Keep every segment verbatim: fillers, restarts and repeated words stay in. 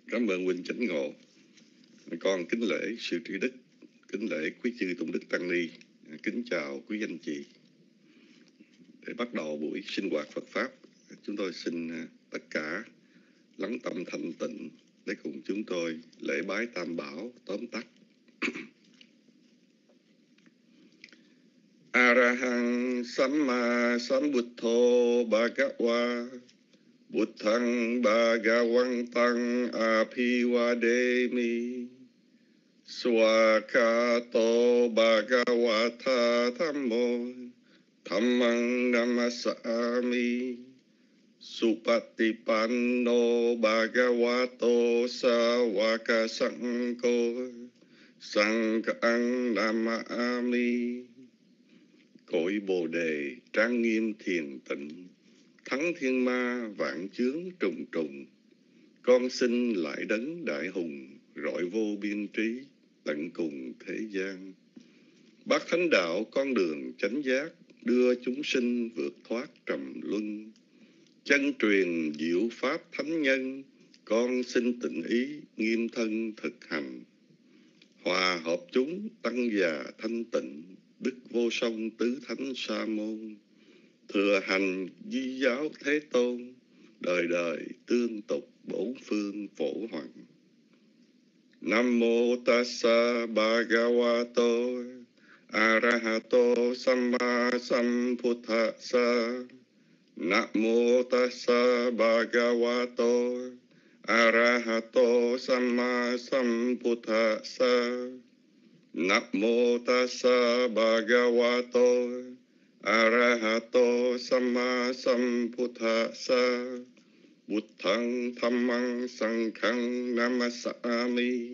Cảm ơn huynh chánh ngộ. Con kính lễ sư trí đức, kính lễ quý chư tụng đức tăng ni, kính chào quý anh chị. Để bắt đầu buổi sinh hoạt Phật pháp, chúng tôi xin tất cả lắng tâm thanh tịnh để cùng chúng tôi lễ bái Tam Bảo tóm tắt. Arahang Samma Sambuddho Bhagava Buddhang Bhagavantang Abhivademi Swakato Bhagavata Thammo Dhammang Namasami Supatipanno Bhagavato Sawaka Sangho Sanghaṃ Namami. Cội Bồ Đề trang nghiêm thiền tịnh, thắng thiên ma vạn chướng trùng trùng. Con xin lại đấng đại hùng, rọi vô biên trí, tận cùng thế gian. Bát thánh đạo con đường chánh giác, đưa chúng sinh vượt thoát trầm luân. Chân truyền diệu pháp thánh nhân, con xin tịnh ý nghiêm thân thực hành. Hòa hợp chúng tăng già thanh tịnh, đức vô song tứ thánh sa môn. Thừa hành di giáo thế tôn, đời đời tương tục bổn phương phổ hoàng. Nam mô tassa bhagavato arahato samma sambuddhassa. Nam mô tassa bhagavato arahato samma sambuddhassa. Nam mô tassa bhagavato arahato samma sambuddhassa. Buddhang Dhammang Sanghang Namasami.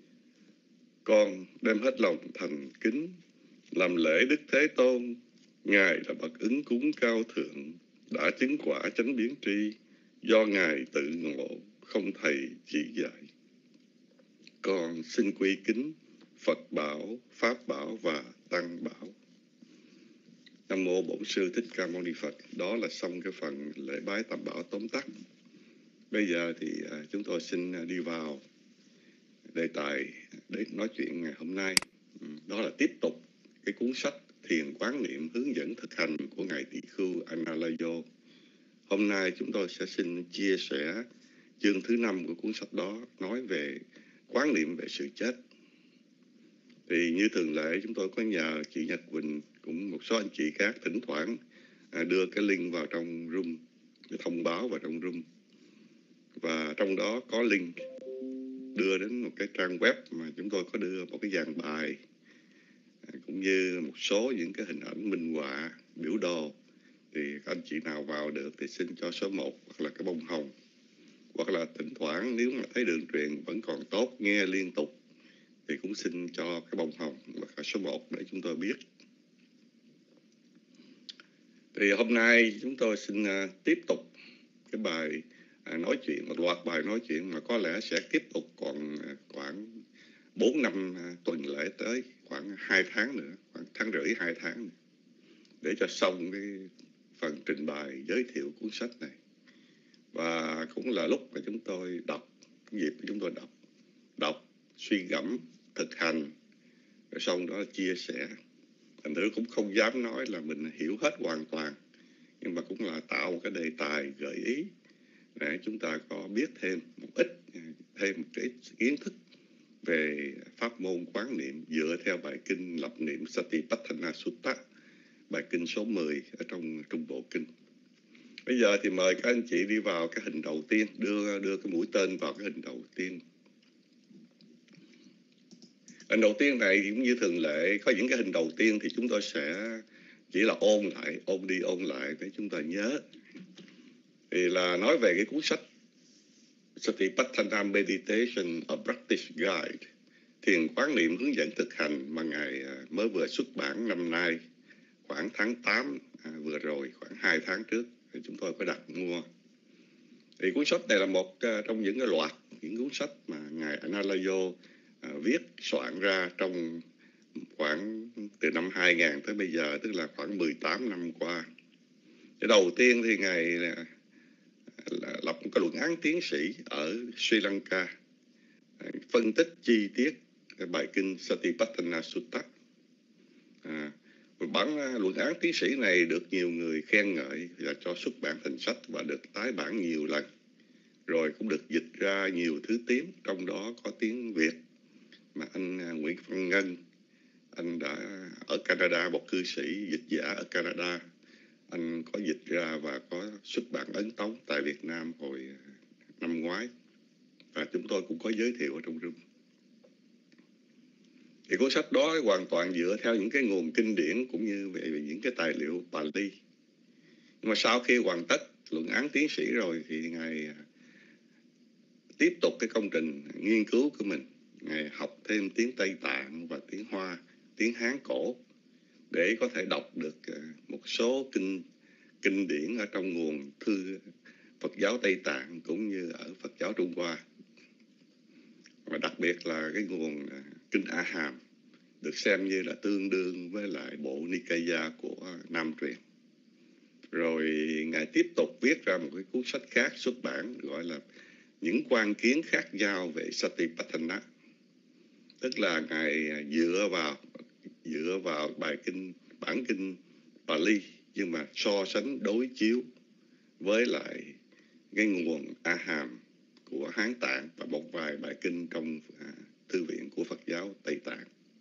Con đem hết lòng thành kính làm lễ Đức Thế Tôn. Ngài là bậc ứng cúng cao thượng, đã chứng quả chánh biến tri, do Ngài tự ngộ, không thầy chỉ dạy. Con xin quy kính Phật bảo, Pháp bảo và Tăng bảo. Nam mô Bổn Sư Thích Ca Mâu Ni Phật. Đó là xong cái phần lễ bái Tam Bảo tóm tắt. Bây giờ thì chúng tôi xin đi vào đề tài để nói chuyện ngày hôm nay. Đó là tiếp tục cái cuốn sách Thiền Quán Niệm hướng dẫn thực hành của Ngài Tỳ Khưu Analayo. Hôm nay chúng tôi sẽ xin chia sẻ chương thứ năm của cuốn sách đó, nói về quán niệm về sự chết. Thì như thường lệ chúng tôi có nhờ chị Nhật Quỳnh cũng một số anh chị khác thỉnh thoảng đưa cái link vào trong room, cái thông báo vào trong room. Và trong đó có link đưa đến một cái trang web mà chúng tôi có đưa một cái dàn bài, cũng như một số những cái hình ảnh minh họa, biểu đồ. Thì các anh chị nào vào được thì xin cho số một hoặc là cái bông hồng. Hoặc là thỉnh thoảng nếu mà thấy đường truyền vẫn còn tốt, nghe liên tục, thì cũng xin cho cái bông hồng hoặc là số một để chúng tôi biết. Thì hôm nay chúng tôi xin uh, tiếp tục cái bài uh, nói chuyện, một loạt bài nói chuyện mà có lẽ sẽ tiếp tục còn uh, khoảng bốn năm uh, tuần lễ tới, khoảng hai tháng nữa, khoảng tháng rưỡi, hai tháng nữa, để cho xong cái phần trình bày giới thiệu cuốn sách này. Và cũng là lúc mà chúng tôi đọc, cái dịp chúng tôi đọc, đọc, suy gẫm, thực hành, rồi xong đó chia sẻ. Thành thử cũng không dám nói là mình hiểu hết hoàn toàn, nhưng mà cũng là tạo một cái đề tài gợi ý để chúng ta có biết thêm một ít, thêm một cái kiến thức về pháp môn quán niệm dựa theo bài kinh lập niệm Satipatthana Sutta, bài kinh số mười ở trong Trung Bộ Kinh. Bây giờ thì mời các anh chị đi vào cái hình đầu tiên, đưa đưa cái mũi tên vào cái hình đầu tiên. Hình đầu tiên này cũng như thường lệ, có những cái hình đầu tiên thì chúng tôi sẽ chỉ là ôn lại, ôn đi ôn lại để chúng ta nhớ. Thì là nói về cái cuốn sách Satipatthana Meditation A Practice Guide, thiền quán niệm hướng dẫn thực hành, mà Ngài mới vừa xuất bản năm nay, khoảng tháng tám à, vừa rồi, khoảng hai tháng trước thì chúng tôi có đặt mua. Thì cuốn sách này là một trong những cái loạt những cuốn sách mà Ngài Analayo à, viết soạn ra trong khoảng từ năm hai nghìn tới bây giờ, tức là khoảng mười tám năm qua. Cái đầu tiên thì Ngài là, là lập một có luận án tiến sĩ ở Sri Lanka à, phân tích chi tiết cái bài kinh Satipatthana Sutta. À, bản luận án tiến sĩ này được nhiều người khen ngợi và cho xuất bản thành sách và được tái bản nhiều lần, rồi cũng được dịch ra nhiều thứ tiếng, trong đó có tiếng Việt mà anh Nguyễn Văn Ngân, anh đã ở Canada, một cư sĩ dịch giả ở Canada, anh có dịch ra và có xuất bản ấn tống tại Việt Nam hồi năm ngoái, và chúng tôi cũng có giới thiệu ở trong room. Thì cuốn sách đó hoàn toàn dựa theo những cái nguồn kinh điển cũng như về, về những cái tài liệu Pali. Nhưng mà sau khi hoàn tất luận án tiến sĩ rồi thì Ngài tiếp tục cái công trình nghiên cứu của mình. Ngài học thêm tiếng Tây Tạng và tiếng Hoa, tiếng Hán cổ để có thể đọc được một số kinh kinh điển ở trong nguồn thư Phật giáo Tây Tạng cũng như ở Phật giáo Trung Hoa. Và đặc biệt là cái nguồn kinh A Hàm được xem như là tương đương với lại bộ Nikaya của Nam truyền. Rồi Ngài tiếp tục viết ra một cái cuốn sách khác xuất bản gọi là Những quan kiến khác nhau về Satipatthana. Tức là Ngài dựa vào dựa vào bài kinh bản kinh Pali nhưng mà so sánh đối chiếu với lại cái nguồn A Hàm của Hán Tạng và một vài bài kinh trong à, thư viện của Phật giáo Tây Tạng.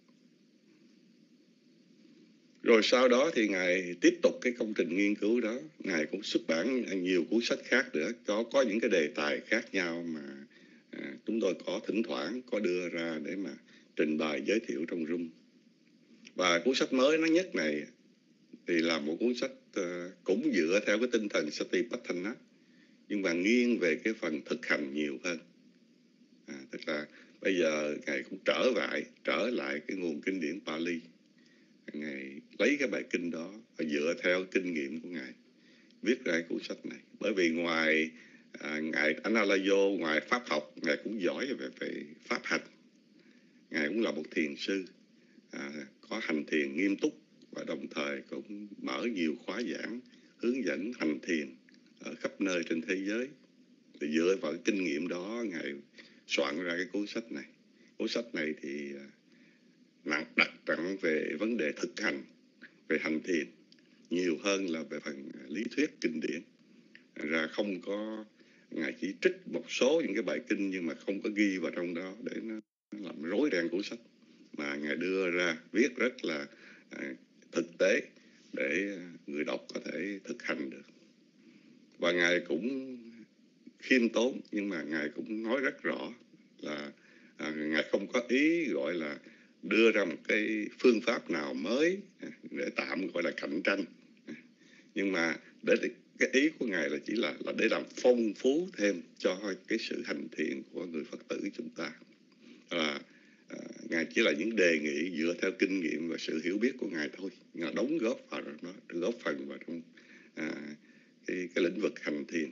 Rồi sau đó thì Ngài tiếp tục cái công trình nghiên cứu đó. Ngài cũng xuất bản nhiều cuốn sách khác nữa, có có những cái đề tài khác nhau mà à, chúng tôi có thỉnh thoảng có đưa ra để mà trình bày giới thiệu trong room. Và cuốn sách mới nó nhất này thì là một cuốn sách uh, cũng dựa theo cái tinh thần Satipatthana, nhưng mà nghiêng về cái phần thực hành nhiều hơn. À, tức là bây giờ Ngài cũng trở lại trở lại cái nguồn kinh điển Pali. Ngài lấy cái bài kinh đó và dựa theo kinh nghiệm của Ngài viết ra cuốn sách này. Bởi vì ngoài à, Ngài Analayo, ngoài pháp học, Ngài cũng giỏi về, về pháp hành. Ngài cũng là một thiền sư, à, có hành thiền nghiêm túc và đồng thời cũng mở nhiều khóa giảng hướng dẫn hành thiền ở khắp nơi trên thế giới. Thì dựa vào cái kinh nghiệm đó, Ngài soạn ra cái cuốn sách này. Cuốn sách này thì nặng đặt nặng về vấn đề thực hành, về hành thiền nhiều hơn là về phần lý thuyết kinh điển. Ra không có, Ngài chỉ trích một số những cái bài kinh nhưng mà không có ghi vào trong đó để nó làm rối ren cuốn sách, mà Ngài đưa ra viết rất là à, thực tế để người đọc có thể thực hành được. Và Ngài cũng khiêm tốn, nhưng mà Ngài cũng nói rất rõ là à, Ngài không có ý gọi là đưa ra một cái phương pháp nào mới để tạm gọi là cạnh tranh, nhưng mà để cái ý của Ngài là chỉ là là để làm phong phú thêm cho cái sự hành thiện của người Phật tử chúng ta. Là à, Ngài chỉ là những đề nghị dựa theo kinh nghiệm và sự hiểu biết của Ngài thôi, Ngài đóng góp vào đó, góp phần vào trong à, cái, cái lĩnh vực hành thiền.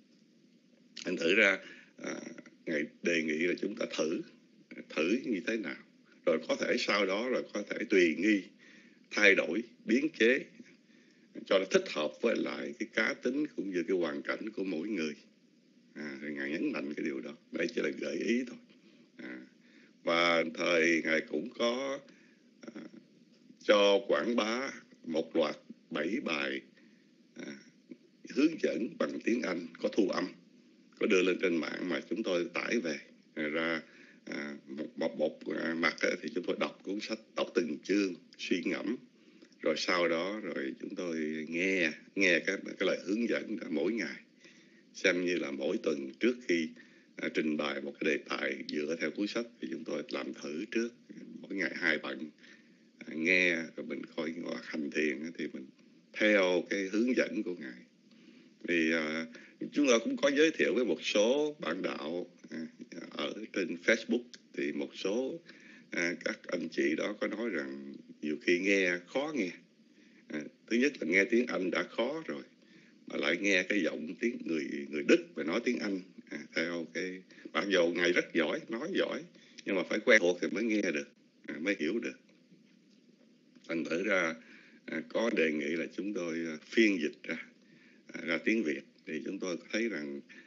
Anh thử ra à, Ngài đề nghị là chúng ta thử thử như thế nào, rồi có thể sau đó rồi có thể tùy nghi thay đổi biến chế cho nó thích hợp với lại cái cá tính cũng như cái hoàn cảnh của mỗi người. À, thì Ngài nhấn mạnh cái điều đó, đây chỉ là gợi ý thôi. À, và thời Ngài cũng có à, cho quảng bá một loạt bảy bài à, hướng dẫn bằng tiếng Anh có thu âm, có đưa lên trên mạng mà chúng tôi tải về ra à, một, một, một mặt thì chúng tôi đọc cuốn sách, đọc từng chương, suy ngẫm, rồi sau đó rồi chúng tôi nghe nghe cái, cái lời hướng dẫn đó mỗi ngày, xem như là mỗi tuần trước khi à, trình bày một cái đề tài dựa theo cuốn sách thì chúng tôi làm thử trước, mỗi ngày hai bận à, nghe rồi mình coi hành thiền thì mình theo cái hướng dẫn của Ngài. Thì à, chúng tôi cũng có giới thiệu với một số bạn đạo à, ở trên Facebook, thì một số à, các anh chị đó có nói rằng nhiều khi nghe khó nghe. À, thứ nhất là nghe tiếng Anh đã khó rồi, mà lại nghe cái giọng tiếng người người Đức và nói tiếng Anh à, theo cái, mặc dù Ngài rất giỏi, nói giỏi, nhưng mà phải quen thuộc thì mới nghe được, à, mới hiểu được. Thành thử ra à, có đề nghị là chúng tôi phiên dịch ra à, ra tiếng Việt, thì chúng tôi thấy rằng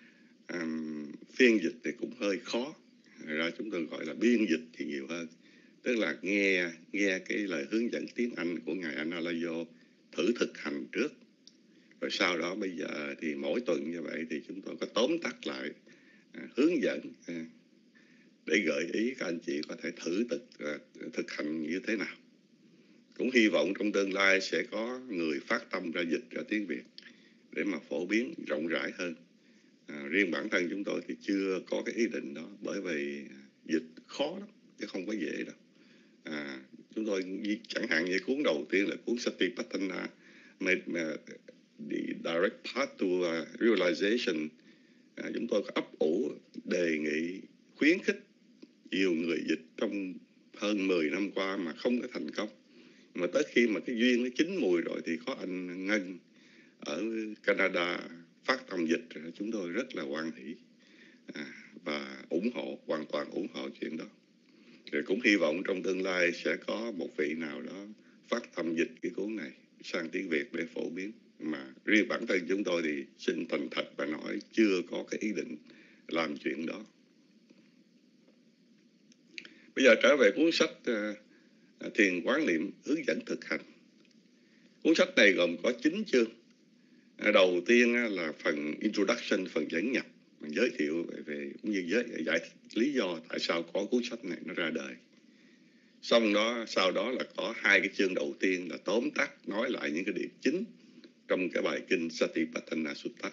À, phiên dịch thì cũng hơi khó, ra chúng tôi gọi là biên dịch thì nhiều hơn, tức là nghe nghe cái lời hướng dẫn tiếng Anh của ngài Analayo, thử thực hành trước, rồi sau đó bây giờ thì mỗi tuần như vậy thì chúng tôi có tóm tắt lại, à, hướng dẫn, à, để gợi ý các anh chị có thể thử thực à, thực hành như thế nào. Cũng hy vọng trong tương lai sẽ có người phát tâm ra dịch ra tiếng Việt để mà phổ biến rộng rãi hơn. À, riêng bản thân chúng tôi thì chưa có cái ý định đó, bởi vì dịch khó lắm chứ không có dễ đâu. À, chúng tôi chẳng hạn như cuốn đầu tiên là cuốn Satipatthana, made, uh, the direct path to uh, realization. À, chúng tôi có ấp ủ đề nghị khuyến khích nhiều người dịch trong hơn mười năm qua mà không có thành công, mà tới khi mà cái duyên nó chín mùi rồi thì có anh Ngân ở Canada phát tâm dịch, chúng tôi rất là hoan hỷ, à, và ủng hộ, hoàn toàn ủng hộ chuyện đó. Rồi cũng hy vọng trong tương lai sẽ có một vị nào đó phát tâm dịch cái cuốn này sang tiếng Việt để phổ biến. Mà riêng bản thân chúng tôi thì xin thành thật và nói chưa có cái ý định làm chuyện đó. Bây giờ trở về cuốn sách uh, Thiền Quán Niệm hướng dẫn thực hành. Cuốn sách này gồm có chín chương. À, đầu tiên uh, là phần introduction, phần dẫn nhập, giới thiệu về, về cũng như giới, giải lý do tại sao có cuốn sách này nó ra đời. Xong đó, sau đó là có hai cái chương đầu tiên là tóm tắt nói lại những cái điểm chính trong cái bài kinh Satipatthana Sutta.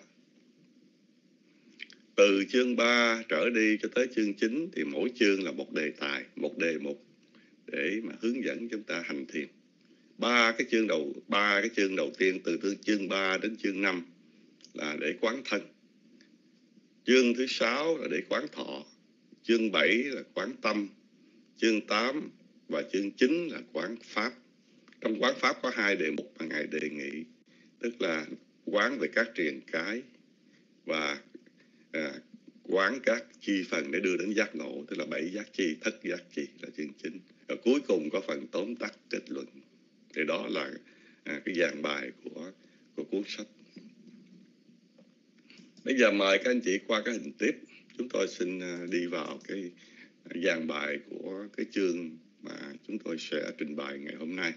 Từ chương ba trở đi cho tới chương chín thì mỗi chương là một đề tài, một đề mục để mà hướng dẫn chúng ta hành thiền. Ba cái chương đầu, ba cái chương đầu tiên từ, từ chương ba đến chương năm là để quán thân. Chương thứ sáu là để quán thọ. Chương bảy là quán tâm. Chương tám và chương chín là quán pháp. Trong quán pháp có hai đề mục mà Ngài đề nghị, tức là quán về các triền cái và à, quán các chi phần để đưa đến giác ngộ, tức là bảy giác chi, thất giác chi là chương chín. Và cuối cùng có phần tóm tắt kết luận. Thì đó là à, cái dàn bài của, của cuốn sách. Bây giờ mời các anh chị qua cái hình tiếp. Chúng tôi xin đi vào cái dàn bài của cái chương mà chúng tôi sẽ trình bày ngày hôm nay.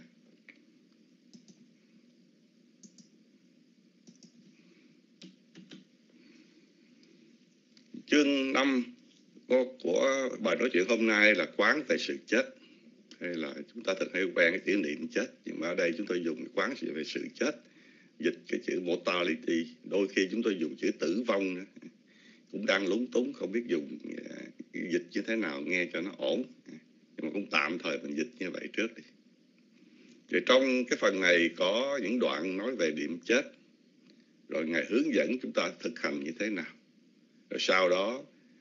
Chương năm của, của bài nói chuyện hôm nay là quán về sự chết. Hay là chúng ta thường hay quen cái chữ niệm chết, nhưng mà ở đây chúng tôi dùng quán về sự chết, dịch cái chữ mortality. Đôi khi chúng tôi dùng chữ tử vong nữa, cũng đang lúng túng không biết dùng uh, dịch như thế nào nghe cho nó ổn, nhưng mà cũng tạm thời mình dịch như vậy trước đi. Thì trong cái phần này có những đoạn nói về điểm chết, rồi Ngài hướng dẫn chúng ta thực hành như thế nào. Rồi sau đó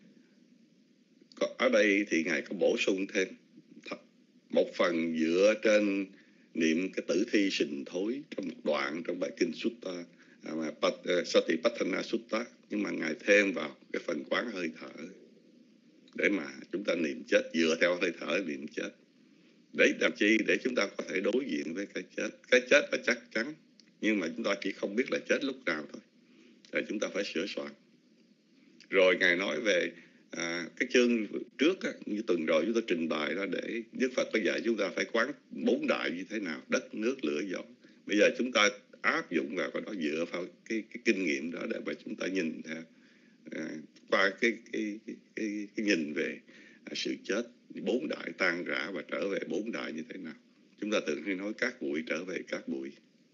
ở đây thì Ngài có bổ sung thêm một phần dựa trên niệm cái tử thi sình thối trong một đoạn trong bài kinh Sutta, uh, Satipatthana Sutta, nhưng mà Ngài thêm vào cái phần quán hơi thở để mà chúng ta niệm chết, dựa theo hơi thở niệm chết. Để làm chi? Để chúng ta có thể đối diện với cái chết. Cái chết là chắc chắn, nhưng mà chúng ta chỉ không biết là chết lúc nào thôi. Rồi chúng ta phải sửa soạn. Rồi Ngài nói về à, cái chương trước á, như tuần rồi chúng ta trình bày đó, để Đức Phật có dạy chúng ta phải quán bốn đại như thế nào: đất, nước, lửa, gió. Bây giờ chúng ta áp dụng vào cái đó, dựa vào cái, cái kinh nghiệm đó để mà chúng ta nhìn theo à, qua cái, cái, cái, cái, cái nhìn về à, sự chết, bốn đại tan rã và trở về bốn đại như thế nào. Chúng ta thường hay nói các bụi trở về các bụi.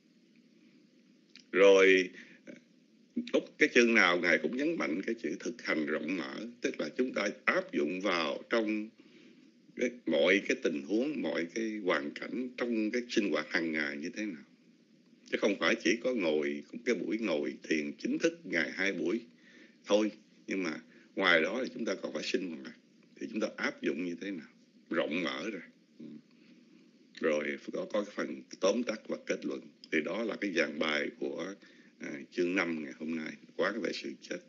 Rồi lúc cái chương nào Ngài cũng nhấn mạnh cái chữ thực hành rộng mở, tức là chúng ta áp dụng vào trong cái, mọi cái tình huống, mọi cái hoàn cảnh trong cái sinh hoạt hàng ngày như thế nào. Chứ không phải chỉ có ngồi cái buổi ngồi thiền chính thức ngày hai buổi thôi, nhưng mà ngoài đó thì chúng ta còn phải sinh hoạt, thì chúng ta áp dụng như thế nào, rộng mở rồi. Rồi có, có cái phần tóm tắt và kết luận. Thì đó là cái dàn bài của à, chương năm ngày hôm nay, quán về sự chết.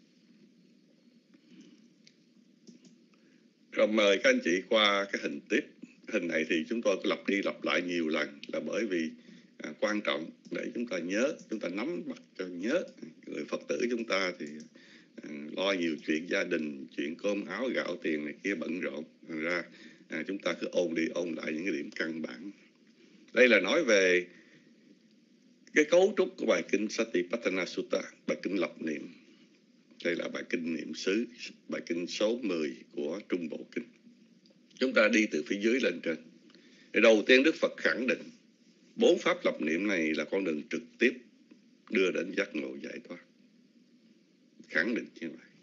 Rồi mời các anh chị qua cái hình tiếp. Hình này thì chúng tôi lặp đi lặp lại nhiều lần là bởi vì à, quan trọng để chúng ta nhớ, chúng ta nắm bắt cho nhớ. Người Phật tử chúng ta thì à, lo nhiều chuyện gia đình, chuyện cơm áo gạo tiền này kia bận rộn. Thành ra à, chúng ta cứ ôn đi ôn lại những cái điểm căn bản. Đây là nói về cái cấu trúc của bài kinh Satipatthana Sutta, bài kinh lập niệm. Đây là bài kinh niệm xứ, bài kinh số mười của Trung Bộ Kinh. Chúng ta đi từ phía dưới lên trên. Thì đầu tiên Đức Phật khẳng định bốn pháp lập niệm này là con đường trực tiếp đưa đến giác ngộ giải thoát. Khẳng định như vậy.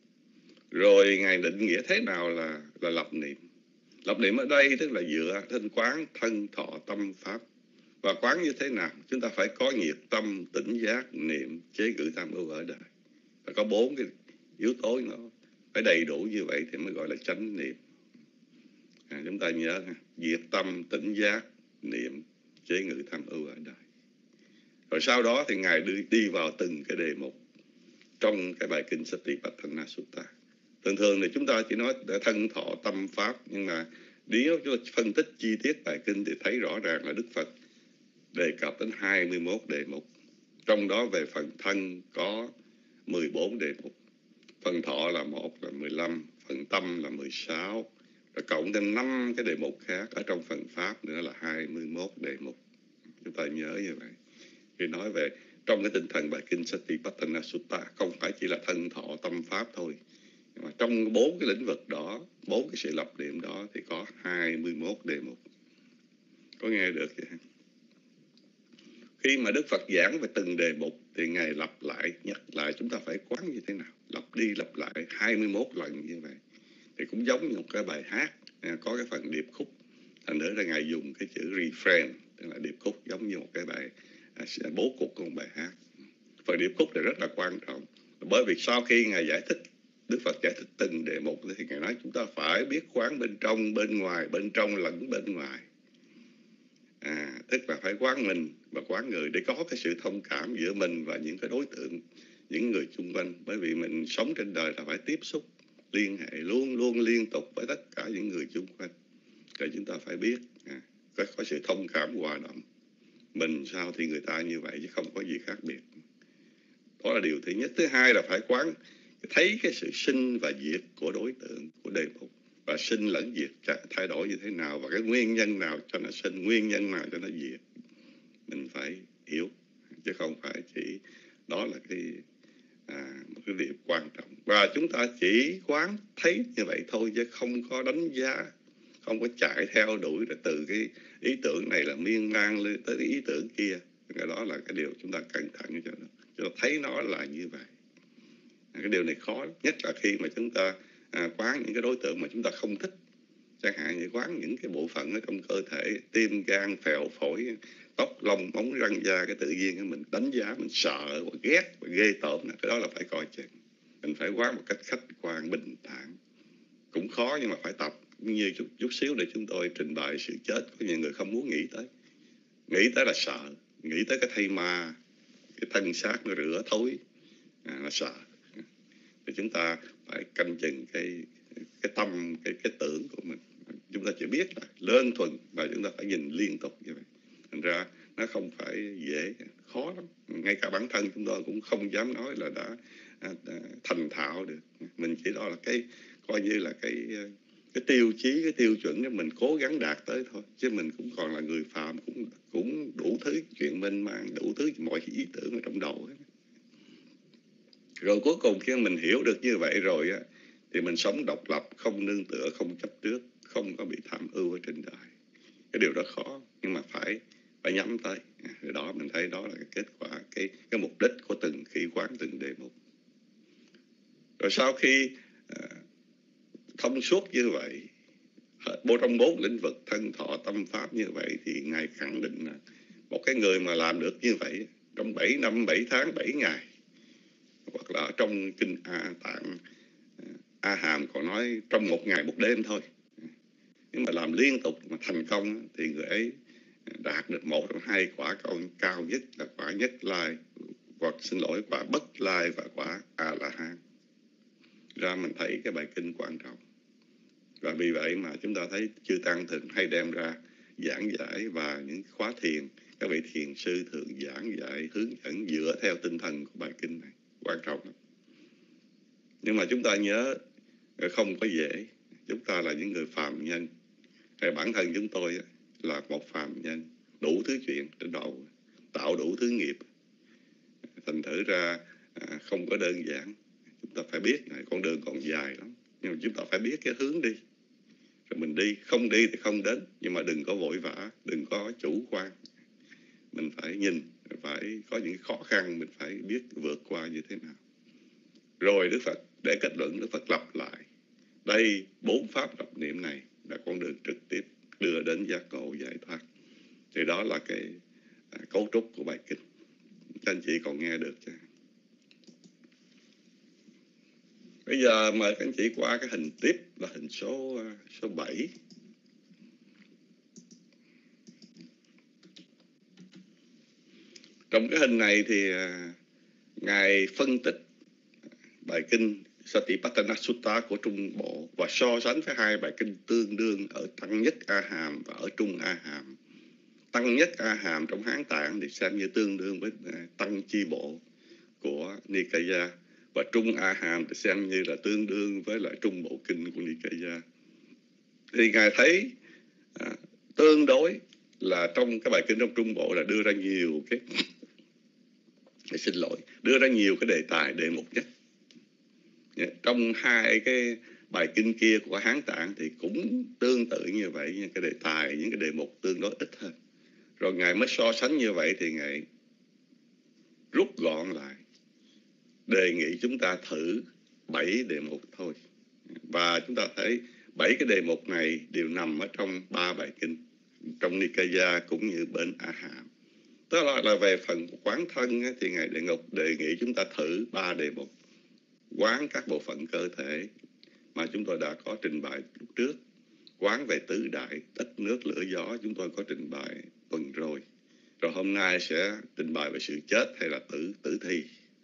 Rồi Ngài định nghĩa thế nào là, là lập niệm. Lập niệm ở đây tức là dựa trên quán thân thọ tâm pháp. Và quán như thế nào? Chúng ta phải có nhiệt tâm, tỉnh giác, niệm, chế ngự tham ưu ở đời. Phải có bốn cái yếu tố nó phải đầy đủ như vậy thì mới gọi là chánh niệm. À, chúng ta nhớ ha, diệt tâm, tỉnh giác, niệm, chế ngự tham ưu ở đời. Rồi sau đó thì Ngài đi, đi vào từng cái đề mục trong cái bài kinh Satipatthana Sutta. Thường thường thì chúng ta chỉ nói để thân thọ tâm pháp, nhưng mà nếu chúng ta phân tích chi tiết bài kinh thì thấy rõ ràng là Đức Phật đề cập đến hai mươi mốt đề mục. Trong đó về phần thân có mười bốn đề mục, phần thọ là một là mười lăm, phần tâm là mười sáu, rồi cộng thêm năm cái đề mục khác ở trong phần pháp nữa là hai mươi mốt đề mục. Chúng ta nhớ như vậy. Khi nói về trong cái tinh thần bài kinh Satipatthana Sutta không phải chỉ là thân thọ tâm pháp thôi, mà trong bốn cái lĩnh vực đó, bốn cái sự lập niệm đó thì có hai mươi mốt đề mục. Có nghe được vậy? Khi mà Đức Phật giảng về từng đề mục thì Ngài lặp lại, nhắc lại chúng ta phải quán như thế nào. Lặp đi lặp lại hai mươi mốt lần như vậy. Thì cũng giống như một cái bài hát, có cái phần điệp khúc. Thành nữa là Ngài dùng cái chữ refrain, tức là điệp khúc giống như một cái bài bố cục của một bài hát. Phần điệp khúc này rất là quan trọng. Bởi vì sau khi Ngài giải thích, Đức Phật giải thích từng đề mục thì Ngài nói chúng ta phải biết quán bên trong, bên ngoài, bên trong lẫn bên ngoài. À, tức là phải quán mình và quán người để có cái sự thông cảm giữa mình và những cái đối tượng, những người xung quanh. Bởi vì mình sống trên đời là phải tiếp xúc, liên hệ luôn luôn liên tục với tất cả những người xung quanh. Thì chúng ta phải biết à, có, có sự thông cảm hòa đồng. Mình sao thì người ta như vậy chứ không có gì khác biệt. Đó là điều thứ nhất. Thứ hai là phải quán thấy cái sự sinh và diệt của đối tượng, của đề mục. Và sinh lẫn diệt thay đổi như thế nào, và cái nguyên nhân nào cho nó sinh, nguyên nhân nào cho nó diệt. Mình phải hiểu, chứ không phải chỉ đó là cái, à, một cái việc quan trọng. Và chúng ta chỉ quán thấy như vậy thôi, chứ không có đánh giá, không có chạy theo đuổi rồi từ cái ý tưởng này là miên man lên tới cái ý tưởng kia. Cái đó là cái điều chúng ta cẩn thận cho nó. Chúng ta thấy nó là như vậy. Cái điều này khó nhất là khi mà chúng ta à, quán những cái đối tượng mà chúng ta không thích. Chẳng hạn như quán những cái bộ phận ở trong cơ thể, tim, gan, phèo, phổi, tóc, lông, móng, răng, da, cái tự nhiên mình đánh giá, mình sợ, và ghét, và ghê tởm. Cái đó là phải coi chừng. Mình phải quán một cách khách quan, bình thản. Cũng khó nhưng mà phải tập. Như chút, chút xíu để chúng tôi trình bày sự chết, có nhiều người không muốn nghĩ tới. Nghĩ tới là sợ, nghĩ tới cái thây ma, cái thân xác nó rửa thối, à, là sợ. Thì chúng ta phải canh chừng cái cái tâm, cái cái tưởng của mình. Chúng ta chỉ biết là đơn thuần và chúng ta phải nhìn liên tục như vậy. Thành ra nó không phải dễ, khó lắm. Ngay cả bản thân chúng tôi cũng không dám nói là đã, đã thành thạo được. Mình chỉ đó là cái coi như là cái cái tiêu chí, cái tiêu chuẩn để mình cố gắng đạt tới thôi. Chứ mình cũng còn là người phạm, cũng cũng đủ thứ chuyện mênh mang, đủ thứ mọi ý tưởng ở trong đầu ấy. Rồi cuối cùng khi mình hiểu được như vậy rồi á, thì mình sống độc lập, không nương tựa, không chấp trước, không có bị tham ưu ở trên đời. Cái điều đó khó, nhưng mà phải phải nhắm tới. Rồi đó mình thấy đó là cái kết quả, cái cái mục đích của từng khi quán từng đề mục. Rồi sau khi à, thông suốt như vậy, bộ trong bốn lĩnh vực thân thọ tâm pháp như vậy, thì Ngài khẳng định là một cái người mà làm được như vậy trong bảy năm, bảy tháng, bảy ngày, hoặc là trong kinh A Tạng A Hàm còn nói trong một ngày một đêm thôi, nhưng mà làm liên tục mà thành công thì người ấy đạt được một trong hai quả cao, cao nhất là quả nhất lai, hoặc xin lỗi quả bất lai và quả A La Hán. Ra mình thấy cái bài kinh quan trọng. Và vì vậy mà chúng ta thấy chư tăng thường hay đem ra giảng giải, và những khóa thiền các vị thiền sư thường giảng giải hướng dẫn dựa theo tinh thần của bài kinh này, quan trọng lắm. Nhưng mà chúng ta nhớ không có dễ. Chúng ta là những người phàm nhân. Hay bản thân chúng tôi là một phàm nhân, đủ thứ chuyện trên đầu, tạo đủ thứ nghiệp. Thành thử ra không có đơn giản. Chúng ta phải biết con đường còn dài lắm, nhưng mà chúng ta phải biết cái hướng đi rồi mình đi. Không đi thì không đến, nhưng mà đừng có vội vã, đừng có chủ quan. Mình phải nhìn, phải có những khó khăn, mình phải biết vượt qua như thế nào. Rồi Đức Phật để kết luận, Đức Phật lặp lại đây, bốn pháp lập niệm này là con đường trực tiếp đưa đến giác ngộ giải thoát. Thì đó là cái à, cấu trúc của bài kinh. Các anh chị còn nghe được chứ? Bây giờ mời các anh chị qua cái hình tiếp là hình số số bảy. Trong cái hình này thì Ngài phân tích bài kinh Satipatthana Sutta của Trung Bộ và so sánh với hai bài kinh tương đương ở Tăng Nhất A Hàm và ở Trung A Hàm. Tăng Nhất A Hàm trong Hán Tạng thì xem như tương đương với Tăng Chi Bộ của Nikaya, và Trung A Hàm thì xem như là tương đương với lại Trung Bộ Kinh của Nikaya. Thì Ngài thấy à, tương đối là trong cái bài kinh trong Trung Bộ là đưa ra nhiều cái xin lỗi đưa ra nhiều cái đề tài, đề mục nhất. Trong hai cái bài kinh kia của Hán Tạng thì cũng tương tự như vậy, những cái đề tài, những cái đề mục tương đối ít hơn. Rồi Ngài mới so sánh như vậy thì Ngài rút gọn lại, đề nghị chúng ta thử bảy đề mục thôi. Và chúng ta thấy bảy cái đề mục này đều nằm ở trong ba bài kinh, trong Nikaya cũng như bên A Hàm. Đó là, là về phần quán thân thì Ngài Địa Ngục đề nghị chúng ta thử ba đề mục. Quán các bộ phận cơ thể mà chúng tôi đã có trình bày lúc trước. Quán về tứ đại, đất, nước, lửa, gió, chúng tôi có trình bày tuần rồi. Rồi hôm nay sẽ trình bày về sự chết hay là tử, tử thi.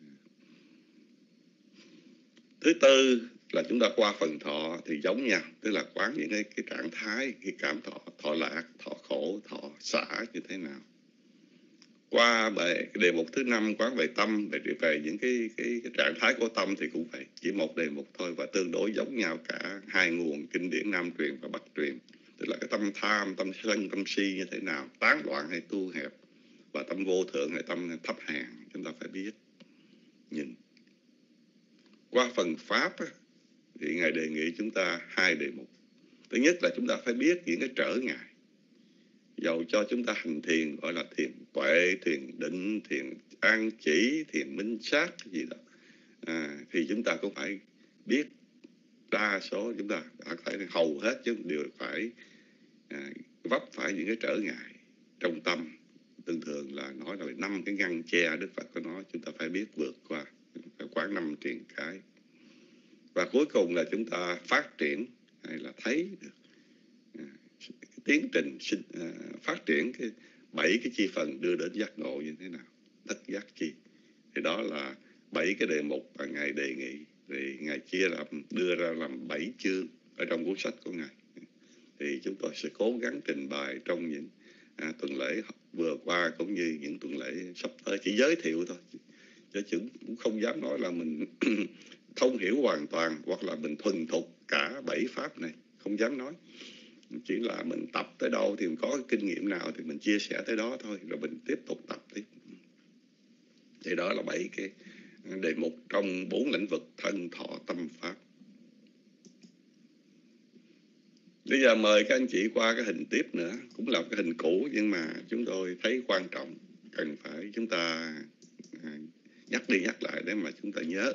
Thứ tư là chúng ta qua phần thọ thì giống nhau, tức là quán những cái, cái trạng thái, cái cảm thọ, thọ lạc, thọ khổ, thọ xả như thế nào. Qua bài cái đề mục thứ năm quán về tâm, về về những cái, cái cái trạng thái của tâm thì cũng phải chỉ một đề mục thôi và tương đối giống nhau cả hai nguồn kinh điển Nam truyền và Bắc truyền. Tức là cái tâm tham, tâm sân, tâm si như thế nào, tán loạn hay tu hẹp, và tâm vô thượng hay tâm thấp hèn, chúng ta phải biết nhìn. Qua phần pháp á, thì Ngài đề nghị chúng ta hai đề mục. Thứ nhất là chúng ta phải biết những cái trở ngại. Dầu cho chúng ta hành thiền gọi là thiền tuệ, thiền định, thiền an chỉ, thiền minh sát gì đó, à, thì chúng ta cũng phải biết đa số chúng ta phải hầu hết chứ đều phải à, vấp phải những cái trở ngại trong tâm. Thường thường là nói là năm cái ngăn che Đức Phật có nói chúng ta phải biết vượt qua, phải quán năm triền cái. Và cuối cùng là chúng ta phát triển hay là thấy được à, tiến trình sinh, à, phát triển cái bảy cái chi phần đưa đến giác ngộ như thế nào, đắc giác chi. Thì đó là bảy cái đề mục mà Ngài đề nghị. Thì Ngài chia làm, đưa ra làm bảy chương ở trong cuốn sách của Ngài. Thì chúng tôi sẽ cố gắng trình bày trong những à, tuần lễ vừa qua cũng như những tuần lễ sắp tới, chỉ giới thiệu thôi. Chứ cũng không dám nói là mình thông hiểu hoàn toàn hoặc là mình thuần thục cả bảy pháp này, không dám nói. Chỉ là mình tập tới đâu thì mình có cái kinh nghiệm nào thì mình chia sẻ tới đó thôi, rồi mình tiếp tục tập tiếp. Thì đó là bảy cái đề mục trong bốn lĩnh vực thân, thọ, tâm, pháp. Bây giờ mời các anh chị qua cái hình tiếp nữa, cũng là cái hình cũ nhưng mà chúng tôi thấy quan trọng, cần phải chúng ta nhắc đi nhắc lại để mà chúng ta nhớ.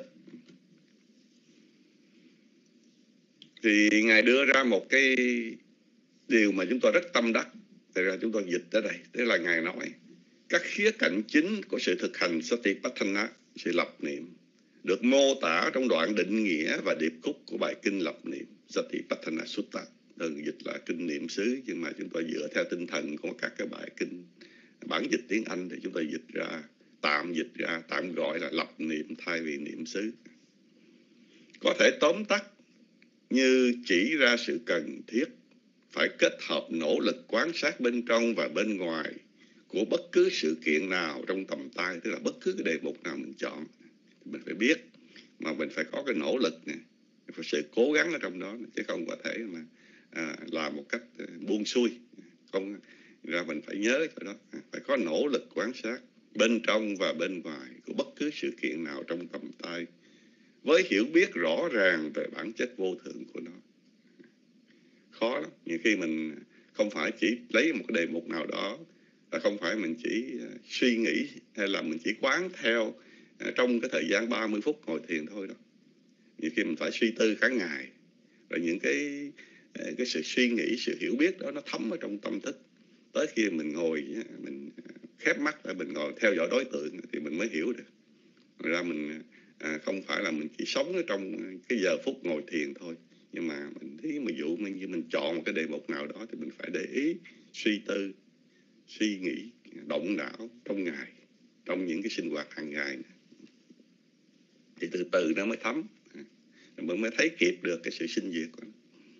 Thì Ngài đưa ra một cái điều mà chúng tôi rất tâm đắc, thì ra chúng tôi dịch tới đây. Tức là Ngài nói các khía cạnh chính của sự thực hành Satipatthana, sự lập niệm, được mô tả trong đoạn định nghĩa và điệp khúc của bài kinh lập niệm Satipatthana Sutta. Đừng dịch là kinh niệm xứ, nhưng mà chúng tôi dựa theo tinh thần của các cái bài kinh bản dịch tiếng Anh thì chúng tôi dịch ra, tạm dịch ra, tạm gọi là lập niệm thay vì niệm xứ. Có thể tóm tắt như chỉ ra sự cần thiết phải kết hợp nỗ lực quan sát bên trong và bên ngoài của bất cứ sự kiện nào trong tầm tay, tức là bất cứ cái đề mục nào mình chọn, mình phải biết mà mình phải có cái nỗ lực nè, phải sự cố gắng ở trong đó, chứ không có thể mà à, làm một cách buông xuôi. Không ra mình phải nhớ chỗ đó, phải có nỗ lực quan sát bên trong và bên ngoài của bất cứ sự kiện nào trong tầm tay, với hiểu biết rõ ràng về bản chất vô thượng của nó. Khó lắm, nhiều khi mình không phải chỉ lấy một cái đề mục nào đó, và không phải mình chỉ uh, suy nghĩ hay là mình chỉ quán theo uh, trong cái thời gian ba mươi phút ngồi thiền thôi đâu. Nhiều khi mình phải suy tư cả ngày, rồi những cái uh, cái sự suy nghĩ, sự hiểu biết đó nó thấm ở trong tâm thức. Tới khi mình ngồi, mình khép mắt lại, mình ngồi theo dõi đối tượng thì mình mới hiểu được. Ngoài ra mình à, không phải là mình chỉ sống ở trong cái giờ phút ngồi thiền thôi, nhưng mà mình thấy ví dụ mình, mình chọn một cái đề mục nào đó thì mình phải để ý, suy tư, suy nghĩ, động não trong ngày, trong những cái sinh hoạt hàng ngày, thì từ từ nó mới thấm, mình mới thấy kịp được cái sự sinh diệt của nó.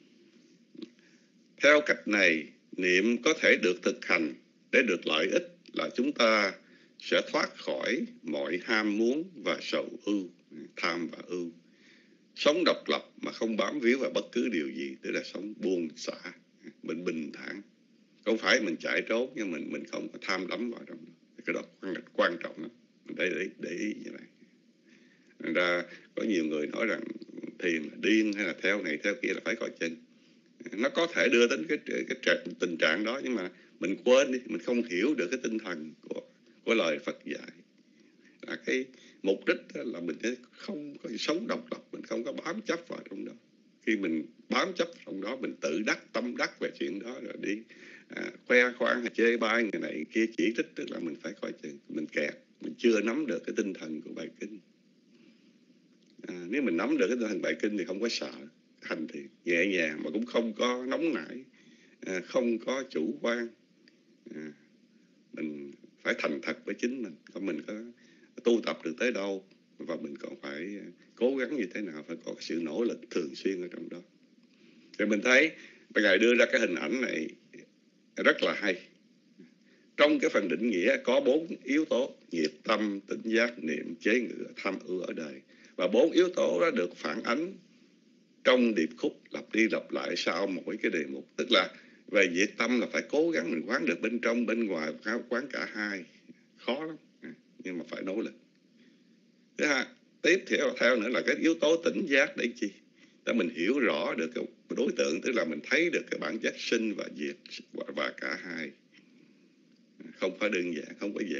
Theo cách này, niệm có thể được thực hành để được lợi ích là chúng ta sẽ thoát khỏi mọi ham muốn và sầu ưu, tham và ưu. Sống độc lập mà không bám víu vào bất cứ điều gì, tức là sống buông xả, mình bình thản. Không phải mình chạy trốn, nhưng mình mình không có tham đắm vào trong đó. Cái đó quan, quan trọng lắm, mình để, để, để ý như vậy. Thành ra có nhiều người nói rằng thiền là điên hay là theo này theo kia là phải coi chừng. Nó có thể đưa đến cái, cái, cái tình trạng đó, nhưng mà mình quên đi, mình không hiểu được cái tinh thần của, của lời Phật dạy. Là cái mục đích là mình không có sống độc lập, mình không có bám chấp vào trong đó. Khi mình bám chấp trong đó, mình tự đắc, tâm đắc về chuyện đó, rồi đi à, khoe khoang hay chê bai người này kia chỉ trích, tức là mình phải coi chừng, mình kẹt, mình chưa nắm được cái tinh thần của bài kinh. À, nếu mình nắm được cái tinh thần bài kinh thì không có sợ, hành thiền nhẹ nhàng mà cũng không có nóng nảy, à, không có chủ quan. À, mình phải thành thật với chính mình, còn mình có tu tập được tới đâu và mình còn phải cố gắng như thế nào, phải có sự nỗ lực thường xuyên ở trong đó. Thì mình thấy Ngài đưa ra cái hình ảnh này rất là hay. Trong cái phần định nghĩa có bốn yếu tố: nhiệt tâm, tỉnh giác, niệm, chế ngự, tham ưu ở đời. Và bốn yếu tố đó được phản ánh trong điệp khúc lặp đi lặp lại sau mỗi cái đề mục. Tức là về nhiệt tâm là phải cố gắng mình quán được bên trong bên ngoài, quán cả hai. Khó lắm, nhưng mà phải nỗ lực. Thứ hai, tiếp theo theo nữa là cái yếu tố tỉnh giác để chi? Để mình hiểu rõ được cái đối tượng, tức là mình thấy được cái bản chất sinh và diệt và, và cả hai. Không phải đơn giản, không phải dễ.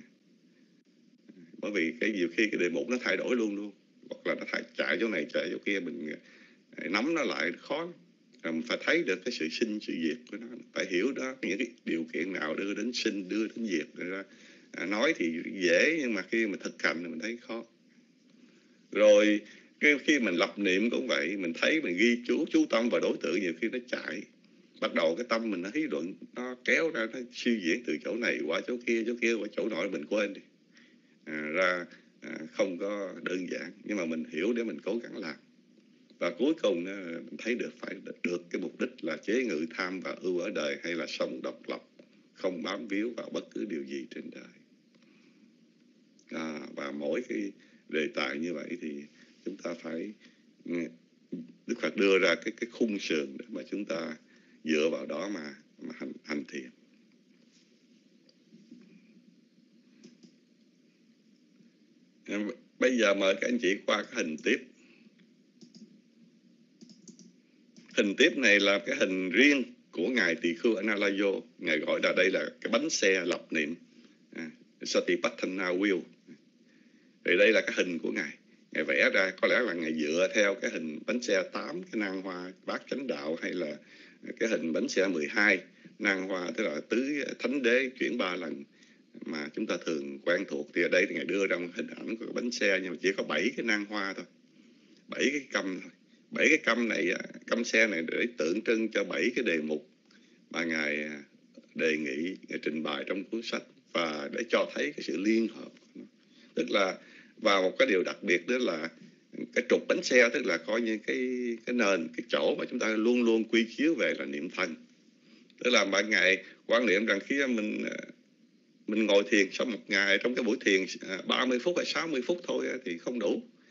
Bởi vì cái nhiều khi cái đề mục nó thay đổi luôn luôn, hoặc là nó thay, chạy chỗ này chạy chỗ kia, mình nắm nó lại khó. Mình phải thấy được cái sự sinh sự diệt của nó, phải hiểu đó, những cái điều kiện nào đưa đến sinh, đưa đến diệt. Ra à, nói thì dễ, nhưng mà khi mà thực hành thì mình thấy khó. Rồi cái khi mình lập niệm cũng vậy, mình thấy mình ghi chú chú tâm vào đối tượng, nhiều khi nó chạy, bắt đầu cái tâm mình nó hí luận, nó kéo ra, nó suy diễn từ chỗ này qua chỗ kia, chỗ kia qua chỗ nọ, mình quên đi. À, ra à, không có đơn giản, nhưng mà mình hiểu để mình cố gắng làm. Và cuối cùng mình thấy được phải được cái mục đích là chế ngự tham và ưu ở đời, hay là sống độc lập, không bám víu vào bất cứ điều gì trên đời. À, và mỗi cái đề tài như vậy thì chúng ta phải, Đức Phật đưa ra cái cái khung sườn để mà chúng ta dựa vào đó mà, mà hành, hành thiền. Bây giờ mời các anh chị qua cái hình tiếp. Hình tiếp này là cái hình riêng của Ngài Tỳ Khưu Analayo. Ngài gọi là đây là cái bánh xe lập niệm, à, Satipatthana Wheel. Thì đây là cái hình của Ngài. Ngài vẽ ra, có lẽ là Ngài dựa theo cái hình bánh xe tám cái nang hoa bát chánh đạo, hay là cái hình bánh xe mười hai nang hoa, tức là tứ thánh đế chuyển ba lần mà chúng ta thường quen thuộc. Thì ở đây thì Ngài đưa ra một hình ảnh của bánh xe, nhưng mà chỉ có bảy cái nang hoa thôi, bảy cái căm thôi. Bảy cái căm này, căm xe này để tượng trưng cho bảy cái đề mục mà Ngài đề nghị, Ngài trình bày trong cuốn sách, và để cho thấy cái sự liên hợp. Tức là và một cái điều đặc biệt đó là cái trục bánh xe, tức là coi như cái cái nền, cái chỗ mà chúng ta luôn luôn quy chiếu về là niệm thần. Tức là mọi ngày quan niệm rằng khi mình mình ngồi thiền xong một ngày, trong cái buổi thiền ba mươi phút hay sáu mươi phút thôi thì không đủ.